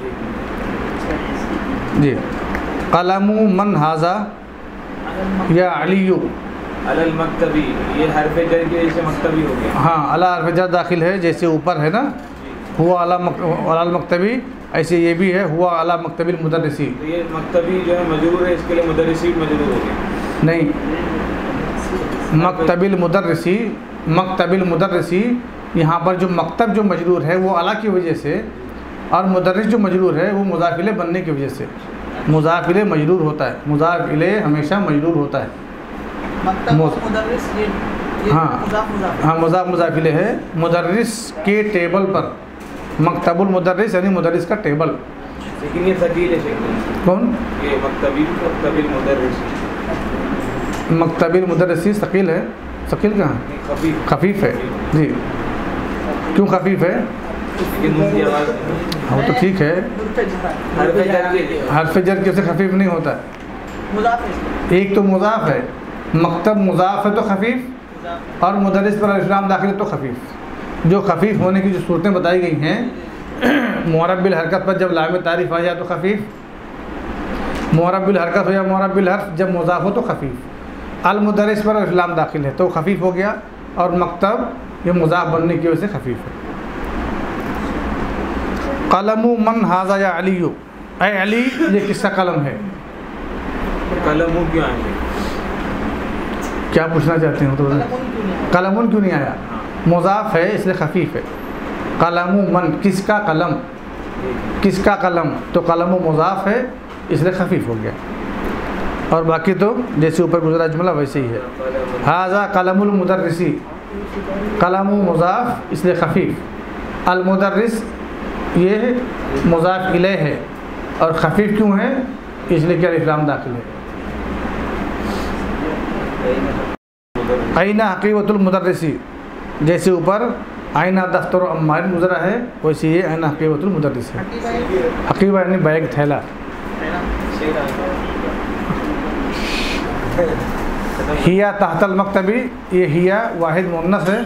जी, कलमु मन हाजा या अलियु, अलल मक्तबी, ये हरफ जर की वजह से मक्तबी हो गया। हाँ, अला हरफ जर दाखिल है, जैसे ऊपर है ना हुआ अला मक, अला मक्तबी, ऐसे ये भी है हुआ अला मक्तबिल मुदर्रिसी। तो ये मक्तबी जो है मजरूर है, इसके लिए मुदर्रिसी मजरूर हो गया। नहीं, मक्तबिल मुदर्रिसी, मक्तबिल मुदर्रिसी, यहाँ पर जो मकतब जो मजरूर है वो अला की वजह से, और मुदर्रिस जो मजरूर है वो मुज़ाफ़ इलैह बनने की वजह से। मुज़ाफ़ इलैह मजरूर होता है, मुज़ाफ़ इलैह हमेशा मजरूर होता है। मकतब मुदर्रिस ये ये हाँ मुज़ाफ़ मुज़ाफ़ हाँ, मुज़ाफ़ मुज़ाफ़ इलैह है। मुदर्रिस के टेबल पर, मकतबुल मुदर्रिस यानी मुदर्रिस का टेबल। लेकिन ये सकील है शेख, कौन? ये मक्तबी मक्तबिल मुदर्रिस, मकतबिल मुदर्रिसी सकील है। सकील कहाँ? खफीफ खफीफ है। जी, क्यों खफीफ है? लेकिन उनकी आवाज़ हाँ तो ठीक है, हरफ जर के लिए हरफ जर के से खफीफ नहीं होता है। मुज़ाफ़ एक तो मुज़ाफ़ है, मकतब मुज़ाफ़ है तो खफीफ, और मुदर्रिस पर अलिफ़ दाखिल है तो खफीफ। जो खफीफ होने की जो सूरतें बताई गई हैं, मुअर्रब बिल हरकत पर जब लाम तारीफ़ आ जाए तो खफीफ, मुअर्रब बिल हरकत हो या मुअर्रब बिल हर्फ जब मुज़ाफ़ हो तो खफीफ। अल मुदर्रिस पर अलिफ़ लाम दाखिल है तो खफीफ हो गया, और मकतब ये मुज़ाफ़ बनने की वजह से खफीफ है। कलमु मन हाजा या अलियु, ऐ अली ये किसका कलम है? कलम क्यों आएंगे? क्या पूछना चाहते हो तो बताएं। कलमुन क्यों नहीं आया? मुज़ाफ़ है इसलिए खफीफ है। कलमु मन, किसका कलम, किसका कलम, तो कलमु मुज़ाफ़ है इसलिए खफीफ हो गया, और बाकी तो जैसे ऊपर गुजरा जुमला वैसे ही है। हाजा कलमुल मुदर्रिसी, कलमु मुज़ाफ़ इसलिए खफीफ, अल मुदर्रिस ये मुज़ाफ़ इलैह है, और खफीफ क्यों है? इसलिए कि अलिफ़ लाम दाखिल है। आइना हकीकतुल मुदर्रिसी, जैसे ऊपर आइना दफ्तर अम्मारिन गुजरा है, वैसे ये आइना हकीकतुल मुदर्रिस है। हकीबा यानी बैग, थैला। हिया तहतल मकतबी, ये हिया वाहिद मुन्नस है,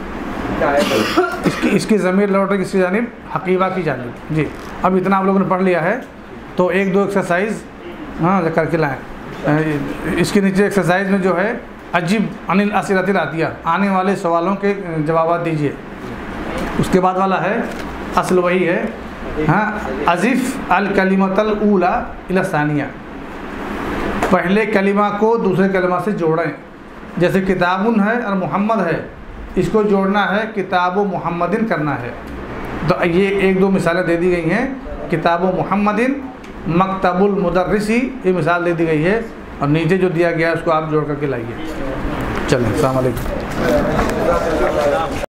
इसकी इसकी ज़मीर लौट रही किसकी जानिब? हकीबा की जानिब। जी, अब इतना आप लोगों ने पढ़ लिया है, तो एक दो एक्सरसाइज हाँ करके लाएँ। इसके नीचे एक्सरसाइज में जो है अजीब अनिल असिलतिल आतिया, आने वाले सवालों के जवाब दीजिए। उसके बाद वाला है असल वही है, हाँ, अज़िफ़ अल कलिमतल ऊला इला सानिया, पहले कलिमा को दूसरे कलिमा से जोड़ें। जैसे किताबुन है और मोहम्मद है, इसको जोड़ना है किताबो मुहम्मदिन करना है। तो ये एक दो मिसालें दे दी गई हैं, किताबो मुहम्मदिन, मकतबुल मुदर्रिसी, ये मिसाल दे दी गई है, और नीचे जो दिया गया है उसको आप जोड़ करके लाइए। चलें, अस्सलाम वालेकुम।